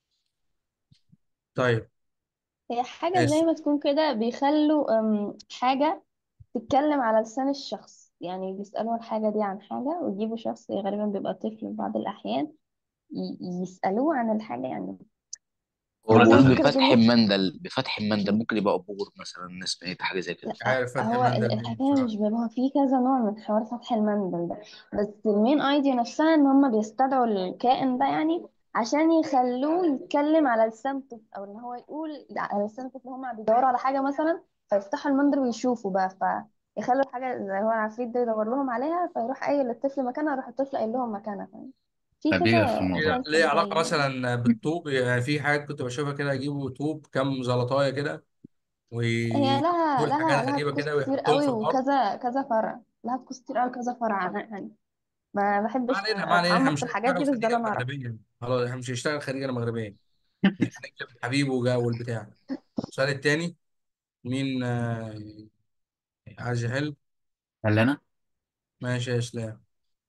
طيب. هي حاجة زي ماشي. ما تكون كده بيخلوا حاجة تتكلم على لسان الشخص، يعني بيسألوا الحاجة دي عن حاجة ويجيبوا شخص غالبا بيبقى طفل في بعض الأحيان يسألوه عن الحاجة يعني. هو حاجة زي ما بيقول تكون كده بفتح كأنه المندل، بفتح المندل ممكن يبقى عبور مثلا، اسمها ايه، حاجه زي كده. مش لا، عارف فتح هو المندل دي الحكاية مش بصراحة. بيبقى فيه كذا نوع من حوار فتح المندل ده. بس المين ايديا نفسها ان هم بيستدعوا الكائن ده يعني عشان يخلوه يتكلم على لسان طفل، او ان هو يقول على لسان طفل. هم بيدوروا على حاجة مثلا فيفتحوا المندل ويشوفوا بقى، فيخلوا الحاجة زي هو العفريت ده يدور لهم عليها، فيروح قايل للطفل مكانها، يروح الطفل قايل لهم مكانها، فاهم؟ في طب ايه في كذا الموضوع؟ ليه مسلسل علاقة زي مثلا بالطوب؟ يعني في حاجات كنت بشوفها كده، يجيبوا طوب كام زلطاية كده هي ويقول لها حاجات لها غريبة طقوس كده كتير ويحطهم قوي، في الأرض. وكذا كذا فرع، لها طقوس كتير قوي كذا فرع يعني. ما ما بحبش علينا، ما علينا، احنا اتعمق في مش الحاجات هنشتغل دي، بس ده اللي خليجة انا اعرفه. مغربية خلاص، احنا مش هنشتغل خليجة مغربية. مش هنكتب حبيب وجا والبتاع. السؤال التاني. مين عايز يحل؟ هل انا ماشي يا اسلام.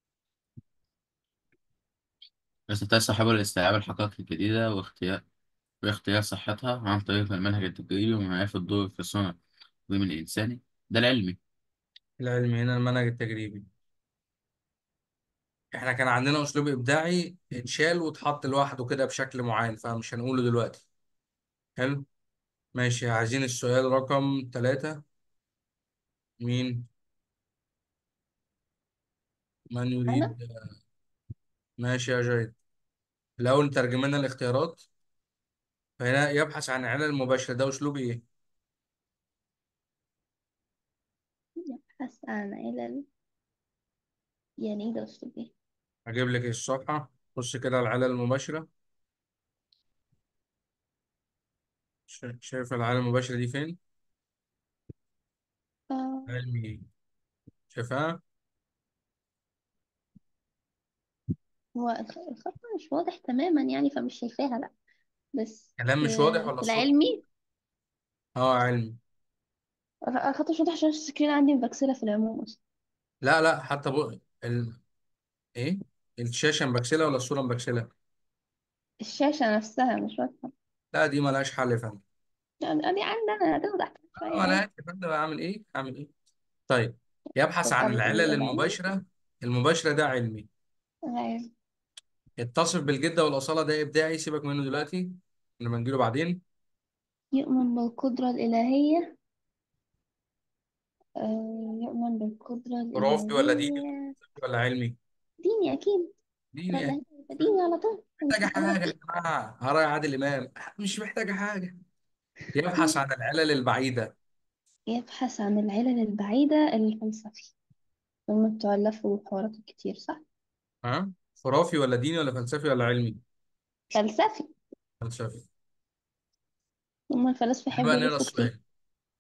يستطيع صاحب الاستيعاب الحقائق الجديدة واختيار صحتها عن طريق المنهج التجريبي ومعرفة الدور في صنع التقويم الإنساني؟ ده العلمي. العلم هنا المنهج التجريبي. احنا كان عندنا اسلوب ابداعي اتشال واتحط لوحده كده بشكل معين، فمش هنقوله دلوقتي. حلو. ماشي، عايزين السؤال رقم 3. مين؟ من انا يريد؟ ماشي يا جيد. لو ترجمنا الاختيارات، فهنا يبحث عن العلل المباشرة، ده أسلوب إيه؟ ابحث عن علل، يعني ايه ده اسلوب ايه؟ هجيب لك الصفحة، بص كده على العلل المباشرة. شايف العلل المباشرة دي فين؟ آه علم إيه؟ شايفها؟ هو الخط مش واضح تماما يعني، فمش شايفاها لا. بس كلام مش واضح ولا في الصورة؟ العلمي علمي. الخط مش واضح عشان السكرين عندي مبكسلة في العموم اصلا. لا لا، حتى إيه؟ الشاشة مبكسلة ولا الصورة مبكسلة؟ الشاشة نفسها مش واضحة. لا دي ملهاش حل يا فندم. يعني دي عندنا توضح شوية ملهاش عادي. يا فندم، أعمل إيه؟ أعمل إيه؟ طيب. يبحث عن يبقى العلل العلمي. المباشرة. المباشرة ده علمي. أيوة. يتصف بالجدة والأصالة ده إبداعي، سيبك منه دلوقتي لما نجيله بعدين. يؤمن بالقدرة الإلهية. يؤمن بالقدرة خرافي ولا ديني الإلهية. ولا علمي؟ ديني أكيد. القدرة ديني. الإلهية يبقى ديني على طول، محتاجة مش محتاجة حاجة يا أكيد. جماعة، هراء عادل إمام. مش محتاجة حاجة. يبحث عن العلل البعيدة. يبحث عن العلل البعيدة الفلسفي. هم بتوع اللف والحوارات الكتير صح؟ ها؟ خرافي ولا ديني ولا فلسفي ولا علمي؟ فلسفي. فلسفي. هم الفلاسفة بقى يحبوا نقرا يلفوا كتير. السؤال.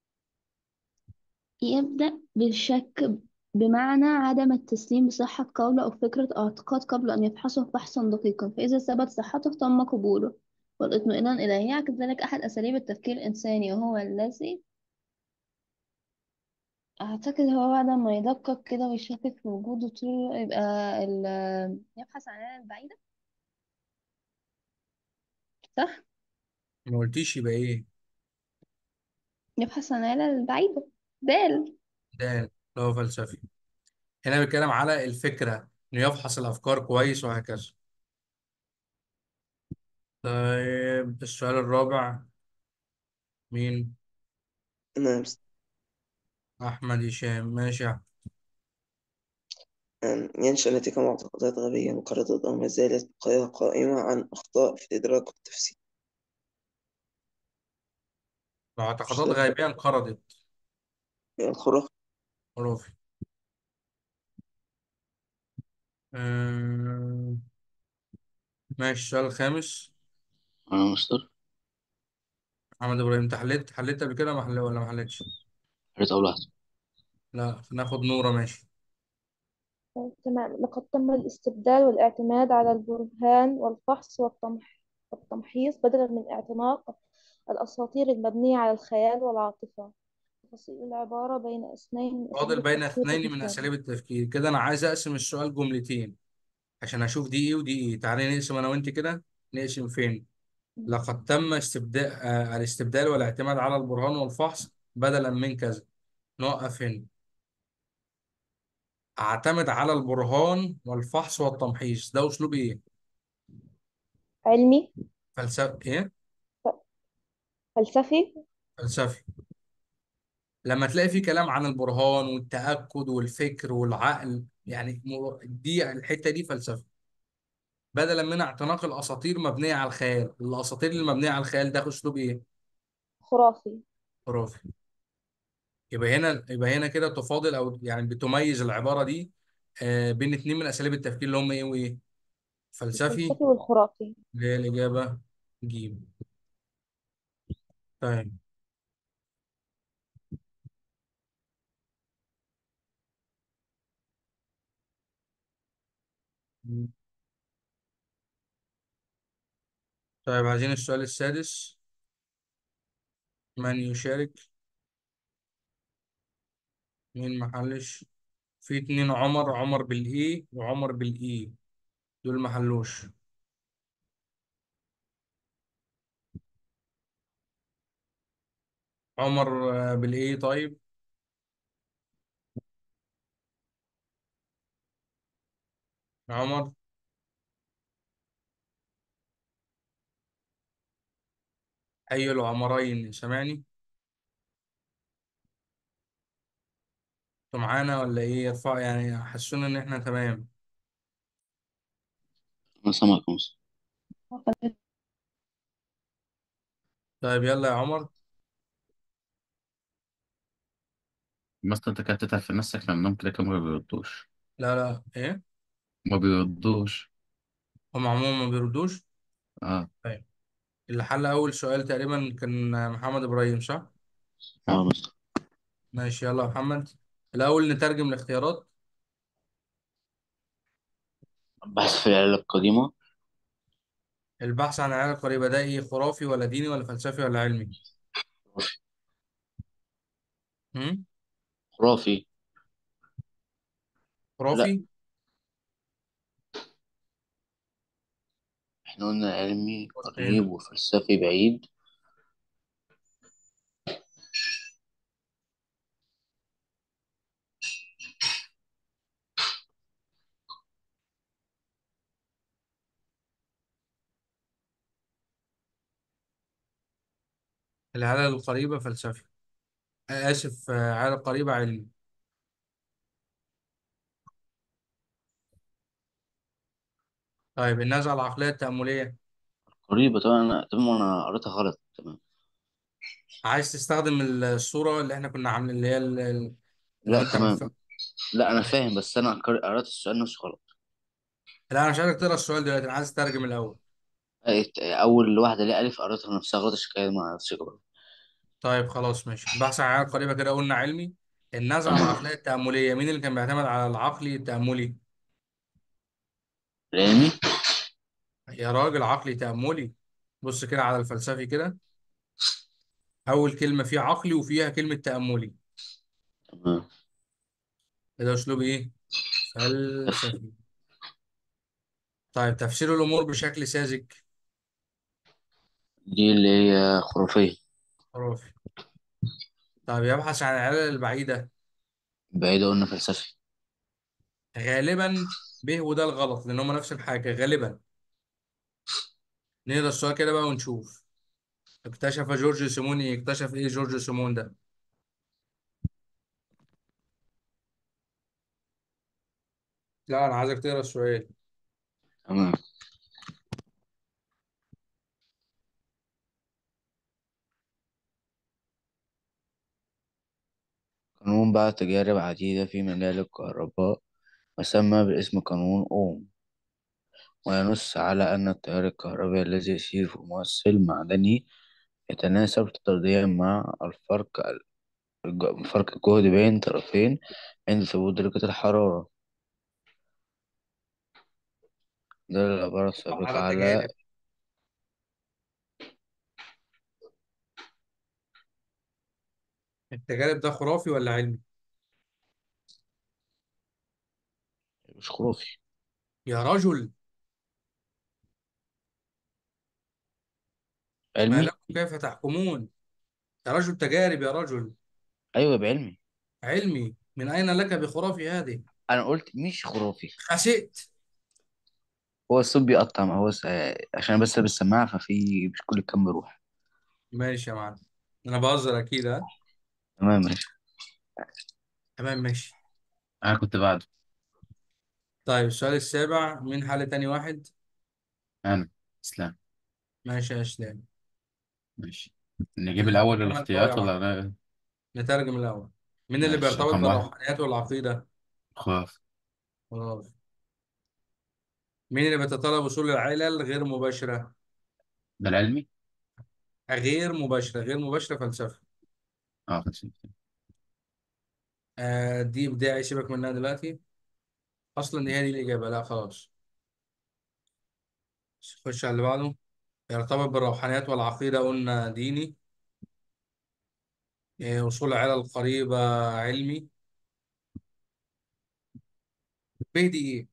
يبدأ بالشك، بمعنى عدم التسليم بصحة قول أو فكرة أو اعتقاد قبل أن يفحصه فحصا دقيقا، فإذا ثبت صحته تم قبوله. والاطمئنان إليه يعكس ذلك أحد أساليب التفكير الإنساني، وهو الذي أعتقد هو بعد ما يدقق كده ويشكك في وجوده طول يبقى يبحث عن العلل البعيدة. صح؟ ما قلتيش يبقى إيه؟ يبحث عن العلل البعيدة. دال. ده اللي هو فلسفي. هنا بيتكلم على الفكرة، إنه يفحص الأفكار كويس وهكذا. طيب السؤال الرابع. مين؟ نعم. أحمد هشام. ماشي يا أحمد. ينشأ نتيجة معتقدات غبية انقرضت أو ما زالت قائمة عن أخطاء في الإدراك والتفسير. مش معتقدات ده غيبية انقرضت. الخرافة. خرافي. أه... ماشي السؤال الخامس. أنا مستر. محمد ابراهيم، انت حليت قبل كده ولا ما حليتش؟ قريت أول واحدة. لا، ناخد نورة، ماشي. تمام. لقد تم الاستبدال والاعتماد على البرهان والفحص والتمحيص بدلا من اعتناق الأساطير المبنية على الخيال والعاطفة. تفاصيل العبارة بين اثنين من أساليب فاضل بين التفكير اثنين من الإنساني. اساليب التفكير. كده انا عايز اقسم السؤال جملتين عشان اشوف دي ايه ودي ايه. تعالي نقسم انا وانت كده. نقسم فين؟ لقد تم استبدال الاستبدال والاعتماد على البرهان والفحص بدلا من كذا. نوقف هنا. اعتمد على البرهان والفحص والتمحيص، ده اسلوب ايه؟ علمي. فلسفي ايه؟ فلسفي. فلسفي. لما تلاقي في كلام عن البرهان والتأكد والفكر والعقل، يعني دي الحتة دي فلسفة. بدلا من اعتناق الاساطير مبنية على الخيال. الاساطير اللي مبنية على الخيال ده اسلوب ايه؟ خرافي. خرافي. يبقى هنا كده تفاضل، او يعني بتميز العبارة دي بين اتنين من اساليب التفكير اللي هم ايه وايه؟ فلسفي. الفلسفي والخرافي. اللي هي الاجابة جيم. طيب. طيب، عايزين السؤال السادس. من يشارك؟ مين محلش؟ في اتنين عمر بالاي وعمر بالاي، دول محلوش. عمر بالاي. طيب. عمر. اي العمرين سامعني؟ انتوا معانا ولا ايه؟ يرفع يعني حسونا ان احنا تمام. أنا سامعك يا مصر. طيب يلا يا عمر. مثلا انت كانت تتعب في نفسك لأنهم كده كده ما بيردوش. لا لا، ايه؟ ما بيردوش. هم عموما ما بيردوش. اه. طيب. اللي حل اول سؤال تقريبا كان محمد ابراهيم، صح؟ اه مصر. ماشي، يلا يا محمد. الاول نترجم الاختيارات. بحث في العلل القديمة. البحث عن العيال القريبة ده ايه؟ خرافي ولا ديني ولا فلسفي ولا علمي؟ هم؟ خرافي. لا، خرافي. احنا قلنا علمي بص قريب هنا. وفلسفي بعيد. العيال القريبة فلسفي. آسف، عيال القريبة علمي. طيب، النزعة العقلية التأملية. قريبة طبعا، أنا قريتها غلط. تمام. عايز تستخدم الصورة اللي احنا كنا عاملين، اللي هي لو لا انت تمام. لا أنا ماشي. فاهم، بس أنا قريت السؤال نفسه غلط. لا، انا مش عايزك تقرا السؤال دلوقتي، انا عايز اترجم الاول. أول واحدة ليه ألف قريتها نفسها غلط، عشان كده ما عرفتش أجاوبها. طيب خلاص ماشي. البحث عن عيال قريبة كده قلنا علمي. النزعة العقلية التأملية، مين اللي كان بيعتمد على العقلي التأملي؟ العلمي. يا راجل، عقلي تأملي. بص كده على الفلسفي كده. أول كلمة فيها عقلي وفيها كلمة تأملي. تمام. ده أسلوب إيه؟ بس فلسفي. طيب، تفسير الأمور بشكل ساذج. دي اللي هي خرافية. خرافي. طيب، يبحث عن العلل البعيدة. بعيدة قلنا فلسفي. غالبا به، وده الغلط لأن هما نفس الحاجة غالبا. نقرا السؤال كده بقى ونشوف. اكتشف جورج سيموني. اكتشف إيه جورج سيمون ده؟ لا، أنا عايزك تقرا السؤال. تمام. قانون بعد تجارب عديدة في مجال الكهرباء، مسمى باسم قانون أوم، وينص على أن التيار الكهربائي الذي يسير في مؤثر معدني يتناسب طرديا مع فرق الجهد بين طرفين عند ثبوت درجة الحرارة. ده العبارة السابقة على على. التجارب. التجارب ده خرافي ولا علمي؟ مش خرافي. يا رجل، ما علمي. لكم كيف تحكمون؟ يا رجل تجارب يا رجل. أيوة بعلمي. علمي، من أين لك بخرافي هذه؟ أنا قلت مش خرافي. خسئت. هو الصوت بيقطع، ما هو عشان بس لابس السماعة ففي مش كل الكلام بيروح. ماشي يا معلم، أنا بهزر أكيد ها. تمام ماشي. تمام ماشي. أنا كنت بعده. طيب السؤال السابع، مين حل تاني واحد؟ أنا إسلام. ماشي يا إسلام. ماشي. نجيب الأول كمان قوي يا الاختيارات معلم. ولا؟ نترجم الأول. مين اللي ماشي، بيرتبط رقم واحد بالروحانيات والعقيدة؟ خلاص. خلاص. مين اللي بيتطلب وصول العلل غير مباشرة؟ ده العلمي. غير مباشرة، غير مباشرة فلسفة. اه خلاص. دي إبداعي، سيبك منها دلوقتي. أصلا دي هي دي الإجابة، لا خلاص. خش على اللي بعده. يرتبط بالروحانيات والعقيدة قلنا ديني. وصول العلل القريبة علمي. دي إيه؟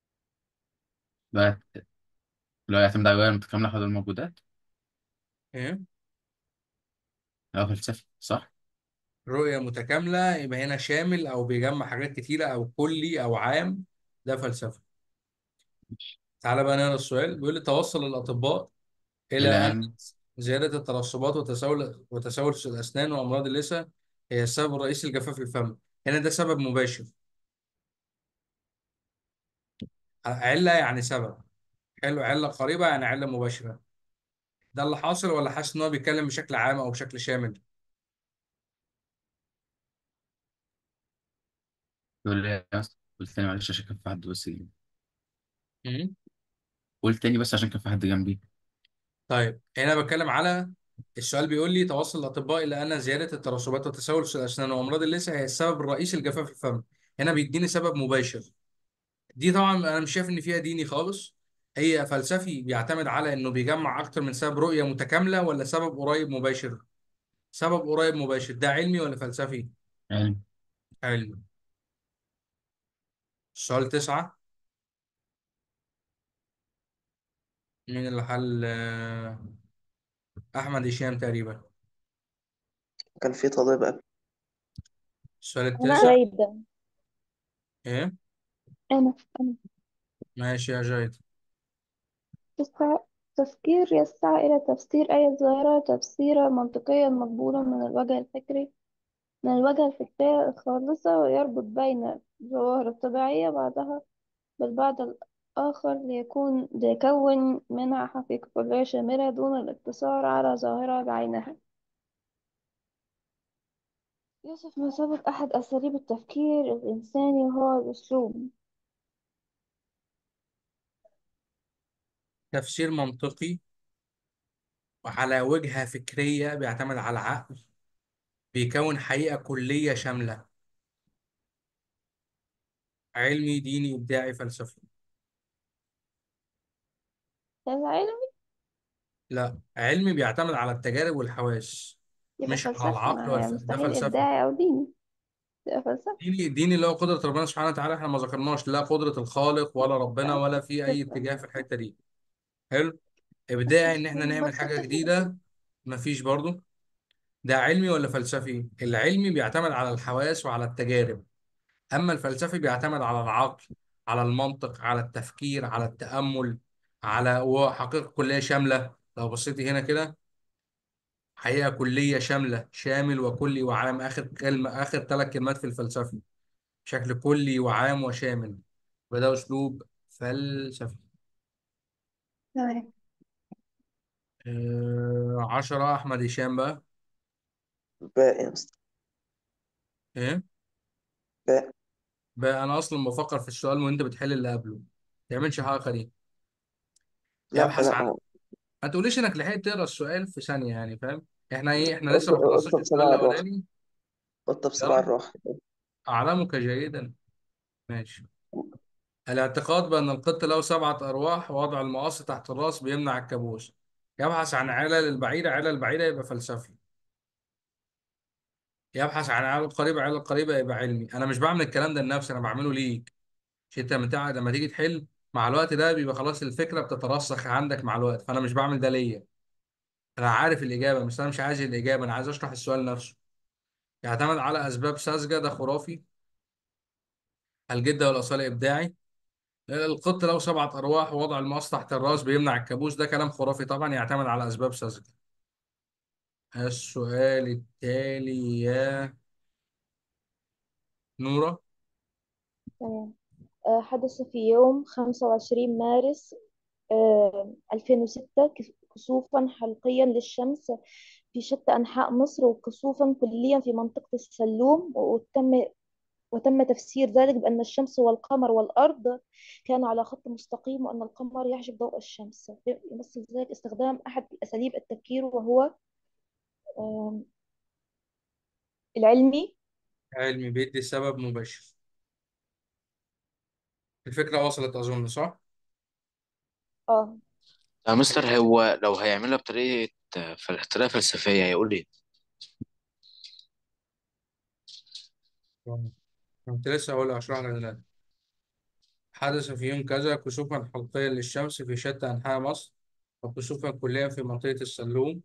بقى لو يعتمد على الرواية المتكاملة حول الموجودات، إيه؟ هو فلسفي صح؟ رؤية متكاملة، يبقى هنا شامل أو بيجمع حاجات كتيرة أو كلي أو عام. ده فلسفة. تعالى بقى نقرا السؤال. بيقول لي توصل الأطباء إلى أن إلى. زيادة الترسبات وتسوس الأسنان وأمراض اللثة هي السبب الرئيسي لجفاف الفم. هنا ده سبب مباشر. علة يعني سبب. حلو، علة قريبة يعني علة مباشرة. ده اللي حاصل ولا حاسس إن هو بيتكلم بشكل عام أو بشكل شامل؟ يقول لي يا اسطى، قلت تاني معلش عشان كان في حد بس جنبي. مم. قلت تاني بس عشان كان في حد جنبي. طيب هنا بتكلم على السؤال. بيقول لي توصل الأطباء إلى أن زيادة الترسبات وتسوس الأسنان وأمراض اللثة هي السبب الرئيسي لجفاف الفم. هنا بيديني سبب مباشر. دي طبعا أنا مش شايف إن فيها ديني خالص. هي فلسفي بيعتمد على إنه بيجمع أكتر من سبب، رؤية متكاملة ولا سبب قريب مباشر؟ سبب قريب مباشر، ده علمي ولا فلسفي؟ علم. علمي. السؤال 9. مين اللي حل؟ أحمد هشام تقريبا. كان في طالب قبل. السؤال أنا التاسع. جيدة. إيه؟ أنا ماشي يا جايد. تسع- تفكير يسعى إلى تفسير أي ظاهرة تفسيرا منطقيا مقبولا من الوجه الفكري، من الوجهة الفكرية الخالصة، ويربط بين الظواهر الطبيعية بعضها بالبعض الآخر ليكون منها حقيقة كلية شاملة دون الاقتصار على ظاهرة بعينها. يصف مثابة أحد أساليب التفكير الإنساني وهو الأسلوب. تفسير منطقي وعلى وجهة فكرية بيعتمد على العقل، بيكون حقيقة كلية شاملة. علمي، ديني، إبداعي، فلسفي؟ هذا علم. لا، علمي بيعتمد على التجارب والحواس، يبقى مش على فلسفي، العقل ما هي ده مستحيل فلسفي. إبداعي أو ديني. يبقى فلسفي. ديني اللي هو قدرة ربنا سبحانه وتعالى، احنا ما ذكرناش لا قدرة الخالق ولا ربنا بس ولا في أي تبقى اتجاه في الحتة دي. حلو. بس إبداعي إن احنا نعمل بس حاجة التفكير. جديدة. مفيش برضو. ده علمي ولا فلسفي؟ العلمي بيعتمد على الحواس وعلى التجارب، أما الفلسفي بيعتمد على العقل، على المنطق، على التفكير، على التأمل، على وحقيقة كلية شاملة. لو بصيتي هنا كده، حقيقة كلية شاملة، شامل وكلي وعام. آخر كلمة، آخر 3 كلمات في الفلسفي، بشكل كلي وعام وشامل. وده أسلوب فلسفي. تمام. 10. أحمد هشام بقى. باء يا مستر. إيه؟ باء. بقى أنا أصلا بفكر في السؤال وأنت بتحل اللي قبله. ما تعملش حاجة دي. لا ابحث عن لا ما تقوليش انك لحقت تقرا السؤال في ثانيه، يعني فاهم؟ احنا ايه، احنا قلت لسه ما خلصناش قلت السؤال بصباع الراحة. الاولاني. قلت يا بصباع راجل، الراحة. اعلمك جيدا. ماشي. الاعتقاد بان القط له 7 ارواح ووضع المقص تحت الراس بيمنع الكابوس. يبحث عن علل البعيده، علل البعيده يبقى فلسفي. يبحث عن علل قريبه، علل قريبه يبقى علمي. انا مش بعمل الكلام ده لنفسي، انا بعمله ليك. عشان انت لما تيجي تحل مع الوقت ده بيبقى خلاص الفكره بتترسخ عندك مع الوقت، فانا مش بعمل ده ليا. انا عارف الاجابه بس انا مش عايز الاجابه، انا عايز اشرح السؤال نفسه. يعتمد على اسباب ساذجه، ده خرافي. الجده والاصاله ابداعي. القط له 7 ارواح ووضع المقص تحت الراس بيمنع الكابوس، ده كلام خرافي طبعا، يعتمد على اسباب ساذجه. السؤال التالي يا نوره. تمام. حدث في يوم 25 مارس 2006 كسوفا حلقيا للشمس في شتى أنحاء مصر، وكسوفا كليا في منطقة السلوم. وتم تفسير ذلك بأن الشمس والقمر والأرض كانوا على خط مستقيم، وأن القمر يحجب ضوء الشمس. يمثل ذلك استخدام أحد أساليب التفكير، وهو آم، العلمي. علمي بيدي سبب مباشر. الفكره وصلت اظن، صح؟ اه يا مستر، هو لو هيعملها بطريقة طريقة فلسفية هيقول ايه؟ كنت لسه هقول اشرح لك دلوقتي. حدث في يوم كذا كسوفا حلقيا للشمس في شتى أنحاء مصر، وكسوفا كليا في منطقة السلوم.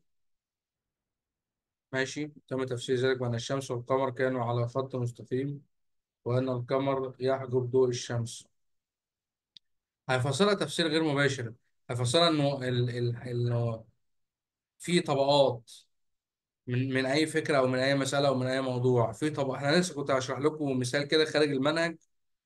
ماشي. تم تفسير ذلك بأن الشمس والقمر كانوا على خط مستقيم، وأن القمر يحجب ضوء الشمس. هيفسرها تفسير غير مباشر. هيفسرها إنه في طبقات من أي فكرة أو من أي مسألة أو من أي موضوع. في طبقة، إحنا لسه كنت هشرح لكم مثال كده خارج المنهج،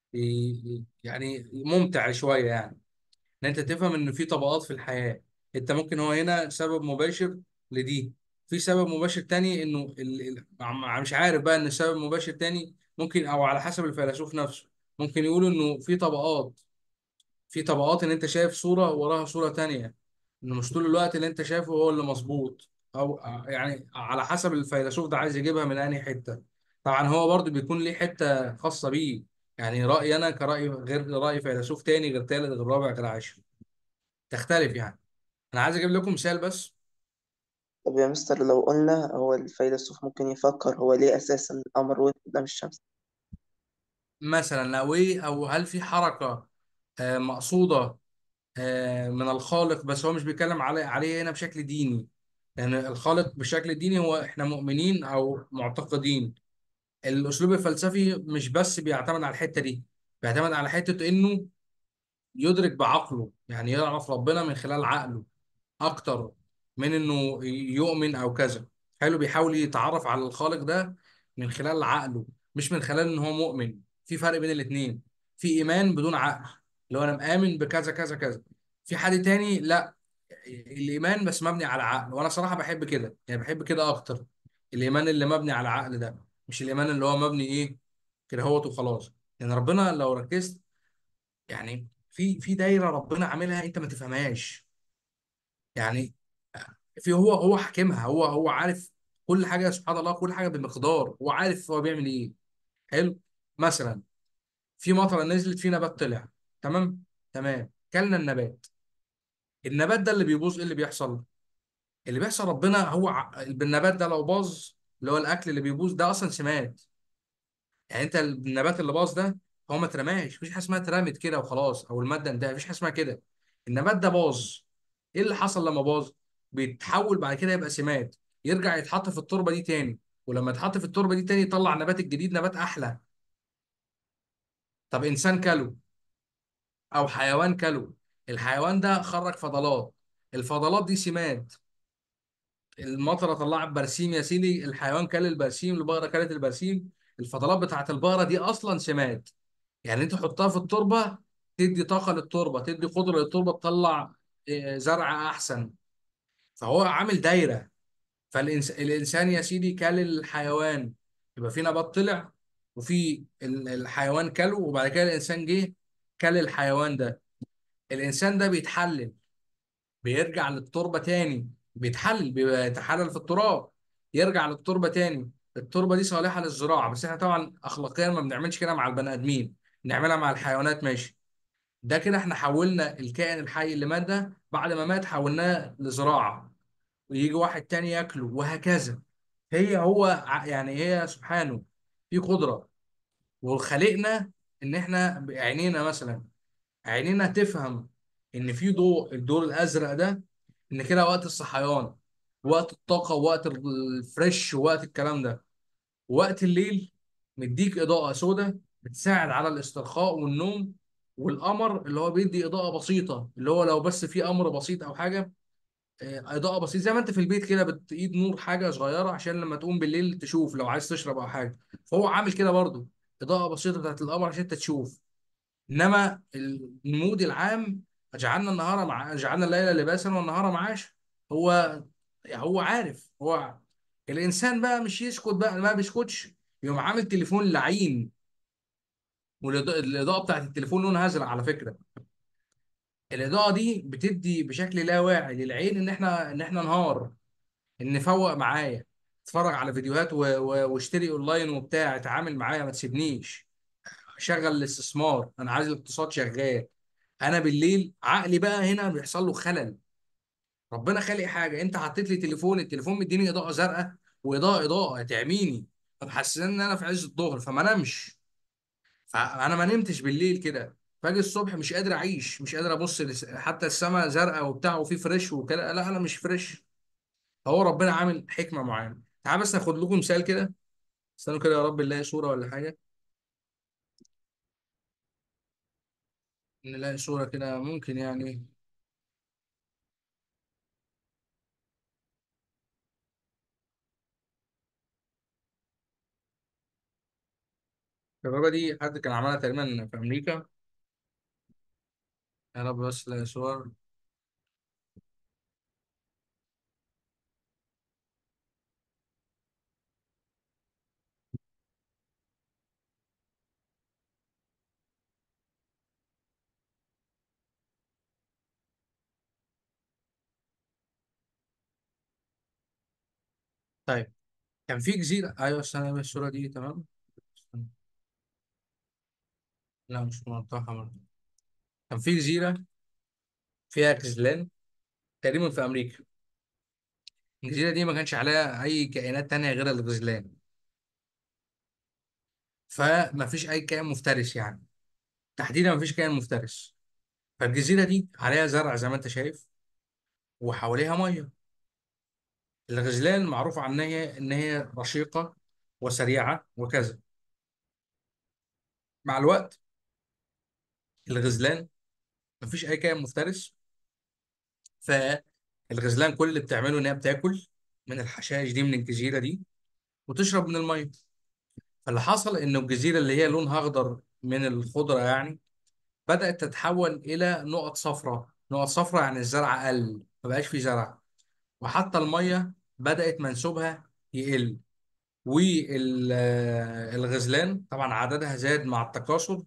يعني ممتع شوية يعني. ان انت تفهم ان في طبقات في الحياة. انت ممكن هو هنا سبب مباشر لدي، في سبب مباشر تاني انه مش عارف بقى ان السبب مباشر تاني ممكن، او على حسب الفيلسوف نفسه ممكن يقولوا انه في طبقات. في طبقات ان انت شايف صورة وراها صورة تانية، انه مش طول الوقت اللي انت شايفه هو اللي مظبوط. او يعني على حسب الفيلسوف ده عايز يجيبها من انهي حتة. طبعا هو برضو بيكون ليه حتة خاصة بيه. يعني رأيي انا كرأي غير رأي فيلسوف تاني، غير تالت، غير رابع، غير عاشر. تختلف يعني. انا عايز اجيب لكم مثال بس. طب يا مستر، لو قلنا هو الفيلسوف ممكن يفكر هو ليه أساسا القمر وقف قدام الشمس؟ مثلا لو ايه، او هل في حركه مقصوده من الخالق، بس هو مش بيتكلم عليه هنا بشكل ديني. يعني الخالق بشكل ديني هو احنا مؤمنين او معتقدين. الاسلوب الفلسفي مش بس بيعتمد على الحته دي، بيعتمد على حته انه يدرك بعقله، يعني يعرف ربنا من خلال عقله اكتر من انه يؤمن او كذا. حلو، بيحاول يتعرف على الخالق ده من خلال عقله، مش من خلال ان هو مؤمن. في فرق بين الاثنين. في ايمان بدون عقل، اللي هو انا مآمن بكذا كذا كذا. في حد تاني لا، الايمان بس مبني على عقل، وانا صراحة بحب كده، يعني بحب كده اكتر. الايمان اللي مبني على عقل ده، مش الايمان اللي هو مبني ايه كده هوت وخلاص. يعني ربنا لو ركزت، يعني في دايرة ربنا عاملها انت ما تفهمهاش. يعني هو حاكمها، هو عارف كل حاجه، سبحان الله، كل حاجه بمقدار، هو عارف هو بيعمل ايه. حلو. مثلا في مطره نزلت، في نبات طلع. تمام. تمام، كلنا النبات. النبات ده اللي بيبوظ، ايه اللي بيحصل؟ اللي بيحصل ربنا هو النبات ده لو باظ، اللي هو الاكل اللي بيبوظ ده اصلا سمات. يعني انت النبات اللي باظ ده هو ما اترماش، مفيش حاجه اسمها اترمت كده وخلاص، او الماده انتهت، مفيش حاجه اسمها كده. النبات ده باظ. ايه اللي حصل لما باظ؟ بيتحول بعد كده يبقى سماد، يرجع يتحط في التربه دي تاني، ولما يتحط في التربه دي تاني يطلع النبات الجديد، نبات احلى. طب انسان كله او حيوان كله، الحيوان ده خرج فضلات، الفضلات دي سماد. المطره طلعت برسيم يا سيدي، الحيوان كل البرسيم، البقره كلت البرسيم. الفضلات بتاعت البقره دي اصلا سماد. يعني انت تحطها في التربه، تدي طاقه للتربه، تدي قدره للتربه تطلع زرع احسن. فهو عامل دايره. فالانسان يا سيدي كل الحيوان، يبقى في نبات طلع، وفي الحيوان كله، وبعد كده الانسان جه كل الحيوان ده. الانسان ده بيتحلل، بيرجع للتربة تاني، بيتحلل، بيتحلل في التراب، يرجع للتربة تاني. التربة دي صالحة للزراعة، بس احنا طبعا أخلاقيا ما بنعملش كده مع البني آدمين، نعملها مع الحيوانات ماشي. ده كده احنا حولنا الكائن الحي اللي مات ده، بعد ما مات حولناه لزراعة، ويجي واحد تاني ياكله وهكذا. يعني هي سبحانه في قدرة، وخلقنا ان احنا بعينينا مثلا، عينينا تفهم ان في ضوء، الضوء الازرق ده، ان كده وقت الصحيان، وقت الطاقة، ووقت الفريش، ووقت الكلام ده. وقت الليل مديك إضاءة سوداء بتساعد على الاسترخاء والنوم. والقمر اللي هو بيدي إضاءة بسيطة، اللي هو لو بس في أمر بسيط أو حاجة، إضاءة بسيطة زي ما أنت في البيت كده بتقيد نور حاجة صغيرة عشان لما تقوم بالليل تشوف لو عايز تشرب أو حاجة. فهو عامل كده برضو، إضاءة بسيطة بتاعت القمر عشان أنت تشوف. إنما المود العام، جعلنا الليل لباسا والنهار معاش. هو هو عارف، هو الانسان بقى مش يسكت بقى، ما بيسكتش، يقوم عامل تليفون لعين. والاضاءه بتاعت التليفون لونها ازرق على فكره. الاضاءه دي بتدي بشكل لا واعي للعين ان احنا نهار، ان فوق معايا، اتفرج على فيديوهات واشتري اونلاين وبتاع، اتعامل معايا ما تسيبنيش، شغل الاستثمار، انا عايز الاقتصاد شغال. انا بالليل عقلي بقى هنا بيحصل له خلل. ربنا خالق حاجه، انت حطيت لي تليفون، التليفون مديني اضاءه زرقاء، واضاءه تعميني، فمحسسني ان انا في عز الظهر، فما نمش. فانا ما نمتش بالليل كده، فاجي الصبح مش قادر اعيش، مش قادر ابص حتى السماء زرقاء وبتاع وفي فريش وكده، لا انا مش فريش. هو ربنا عامل حكمه معينه. تعال بس ناخد لكم مثال كده. استنوا كده يا رب نلاقي صوره ولا حاجه، نلاقي صوره كده ممكن يعني. التجربه دي حد كان عملها تقريبا في امريكا. يا رب بس نلاقي صور. طيب، كان في جزيره، ايوه استنى الصوره دي تمام. استنى. لا مش منطقه برضه. كان في جزيره فيها غزلان تقريبا في امريكا. الجزيره دي ما كانش عليها اي كائنات تانية غير الغزلان، فما فيش اي كائن مفترس يعني، تحديدا ما فيش كائن مفترس. فالجزيره دي عليها زرع زي ما انت شايف، وحواليها ميه. الغزلان معروف عنها ان هي رشيقه وسريعه وكذا. مع الوقت الغزلان، ما فيش اي كائن مفترس، فالغزلان كل اللي بتعمله ان هي بتاكل من الحشائش دي من الجزيره دي، وتشرب من الميه. فاللي حصل انه الجزيره اللي هي لونها اخضر من الخضره يعني، بدأت تتحول إلى نقط صفراء. نقط صفراء يعني الزرع قل، ما بقاش في زرع. وحتى المية بدأت منسوبها يقل. والغزلان طبعا عددها زاد مع التكاثر،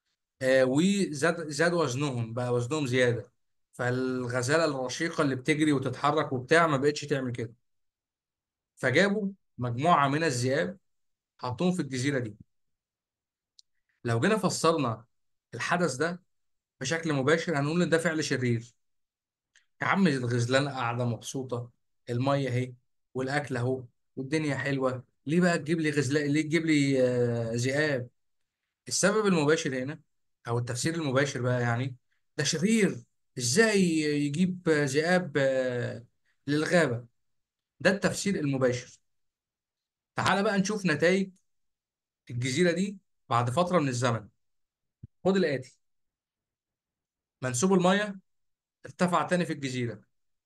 زاد وزنهم، بقى وزنهم زيادة. فالغزالة الرشيقة اللي بتجري وتتحرك وبتاع ما بقتش تعمل كده. فجابوا مجموعة من الذئاب، حطوهم في الجزيرة دي. لو جينا فسرنا الحدث ده بشكل مباشر هنقول ان ده فعل شرير. يا عم الغزلان قاعدة مبسوطة، المية اهي، والأكل أهو، والدنيا حلوة، ليه بقى تجيب لي غزلان؟ ليه تجيب لي ذئاب؟ السبب المباشر هنا، أو التفسير المباشر بقى يعني، ده شرير. إزاي يجيب ذئاب للغابة؟ ده التفسير المباشر. تعال بقى نشوف نتائج الجزيرة دي بعد فترة من الزمن. خد الآتي: منسوب المية ارتفع تاني في الجزيرة.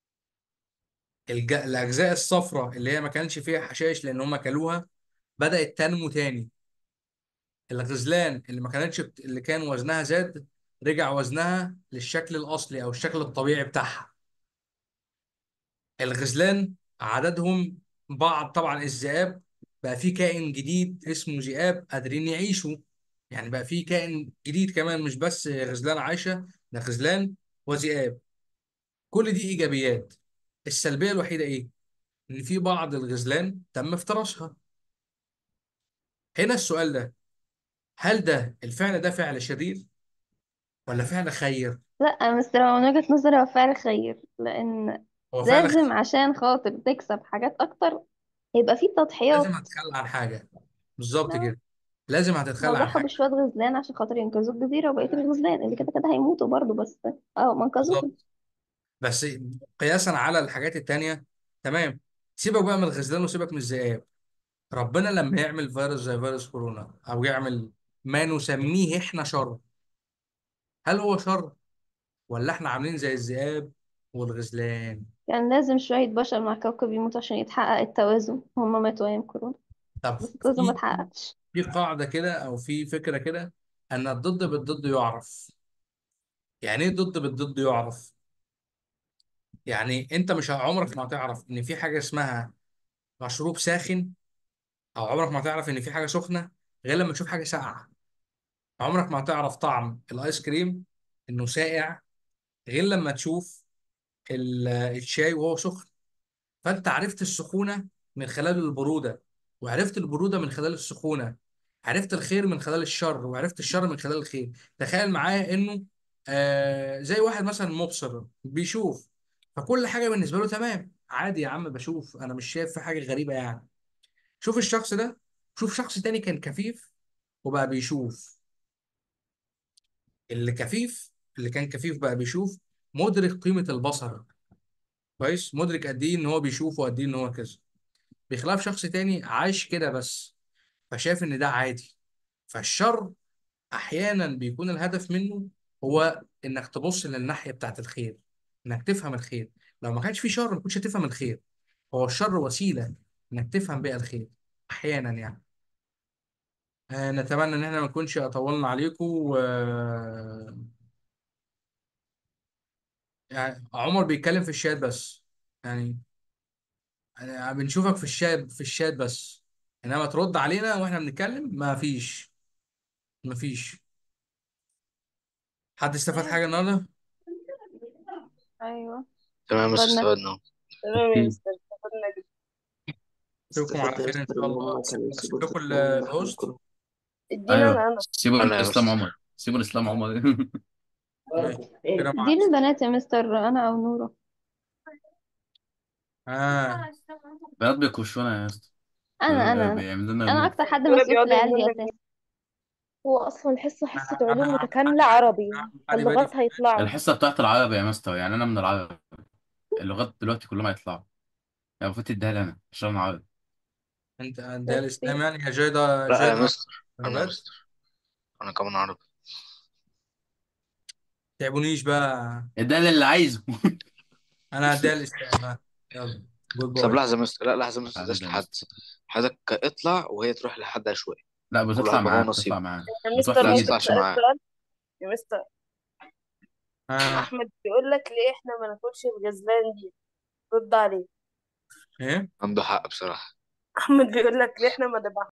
الأجزاء الصفراء اللي هي ما كانش فيها حشائش لأن هم كلوها بدأت تنمو تاني. الغزلان اللي ما كانتش اللي كان وزنها زاد، رجع وزنها للشكل الأصلي أو الشكل الطبيعي بتاعها. الغزلان عددهم بعض، طبعا الذئاب بقى في كائن جديد اسمه ذئاب قادرين يعيشوا. يعني بقى في كائن جديد كمان، مش بس غزلان عايشة، ده غزلان وذئاب. كل دي ايجابيات. السلبيه الوحيده ايه؟ ان في بعض الغزلان تم افتراسها. هنا السؤال ده، هل ده الفعل ده فعل شرير ولا فعل خير؟ لا يا مستر، هو من وجهة نظري هو فعل خير، لأن هو فعل لازم خير. عشان خاطر تكسب حاجات أكتر يبقى في لازم تضحيات. هتخلى عن حاجه، بالظبط آه، كده. لازم هتتخلى لو عن ضحوا حاجه. بشوية غزلان عشان خاطر ينقذوا الجزيرة وبقية الغزلان اللي كده كده هيموتوا برضه، بس ما انقذوهم. بالظبط. بس قياسا على الحاجات التانيه، تمام. سيبك بقى من الغزلان وسيبك من الذئاب. ربنا لما يعمل فيروس زي فيروس كورونا، او يعمل ما نسميه احنا شر، هل هو شر ولا احنا عاملين زي الذئاب والغزلان؟ كان لازم شوية بشر مع كوكب يموتوا عشان يتحقق التوازن، هما ماتوا أيام كورونا طب بس التوازن ما في اتحققش. في قاعده كده او في فكره كده، ان الضد بالضد يعرف. يعني ايه ضد بالضد يعرف؟ يعني انت مش عمرك ما هتعرف ان في حاجه اسمها مشروب ساخن، او عمرك ما هتعرف ان في حاجه سخنه غير لما تشوف حاجه ساقعه. عمرك ما هتعرف طعم الايس كريم انه ساقع غير لما تشوف الشاي وهو سخن. فانت عرفت السخونه من خلال البروده، وعرفت البروده من خلال السخونه. عرفت الخير من خلال الشر، وعرفت الشر من خلال الخير. تخيل معايا انه زي واحد مثلا مبصر بيشوف، فكل حاجه بالنسبه له تمام عادي. يا عم بشوف، انا مش شايف في حاجه غريبه يعني. شوف الشخص ده، شوف شخص تاني كان كفيف وبقى بيشوف. اللي كان كفيف بقى بيشوف، مدرك قيمه البصر. كويس، مدرك قد ايه ان هو بيشوف وقد ايه ان هو كذا. بخلاف شخص تاني عايش كده بس، فشايف ان ده عادي. فالشر احيانا بيكون الهدف منه هو انك تبص للناحيه بتاعت الخير، انك تفهم الخير. لو ما كانش في شر ما كنتش هتفهم الخير. هو الشر وسيله انك تفهم بيها الخير احيانا يعني. نتمنى ان احنا ما نكونش اطولنا عليكم يعني عمر بيتكلم في الشات بس، يعني بنشوفك في الشات بس، انما ترد علينا واحنا بنتكلم ما فيش. حد استفاد حاجه النهارده؟ أيوه، تمام بس استفدنا. استفدنا. تمام يا أكيد. مستر، استفدنا جدا. اشوفكم على استفدت يا خير ان مستر شاء إن الله. هم كانوا اسيب يسيبوا لكم التليفون لوحدهم الهوست. كلهم. ادينا ايوه، انا. سيبوا انا يا الاسلام مستر. عمر، سيبوا الاسلام عمر. ماشي كده دي معاك. البنات يا مستر، أنا أو نورة. اه. بنات بيكوشونا يا اسطى، أنا بيعملوا لنا أنا الموت. أكتر حد دول مسؤول في بيقعدوا العيال يقولوا دي لك أساسا. هو أصلا الحصة حصة علوم متكاملة عندي عربي، عندي بالي فاللغات هيطلعوا. الحصه بتاعت العربي يا مستر، يعني انا من العربي، اللغات دلوقتي كلهم هيطلعوا. يعني المفروض تديها لي انا عشان انا عربي. انت ده ميرسي. الاسلام يعني يا جيدا لا يا جيدا. مستر، انا يا رغبات. مستر، انا كمان عربي. تعبونيش بقى. اديها لي اللي عايزه. انا هديها الاسلام يلا. جود طب باي. لحظة يا مستر، لا لحظة يا مستر، ده حبيبي يا لحد مستر. حضرتك اطلع وهي تروح لحد عشوائي. لا، كل بتطلع واحد بقى معاه، نصيب. بتطلع معاه. يا بتروح مستر، لا ممكن فين؟ تطلعش اسال معاه. سؤال؟ يا مستر، اه. احمد بيقول لك ليه احنا ما ناكلش الغزلان دي؟ رد عليه. ايه. عنده حق بصراحة. احمد بيقول لك ليه احنا ما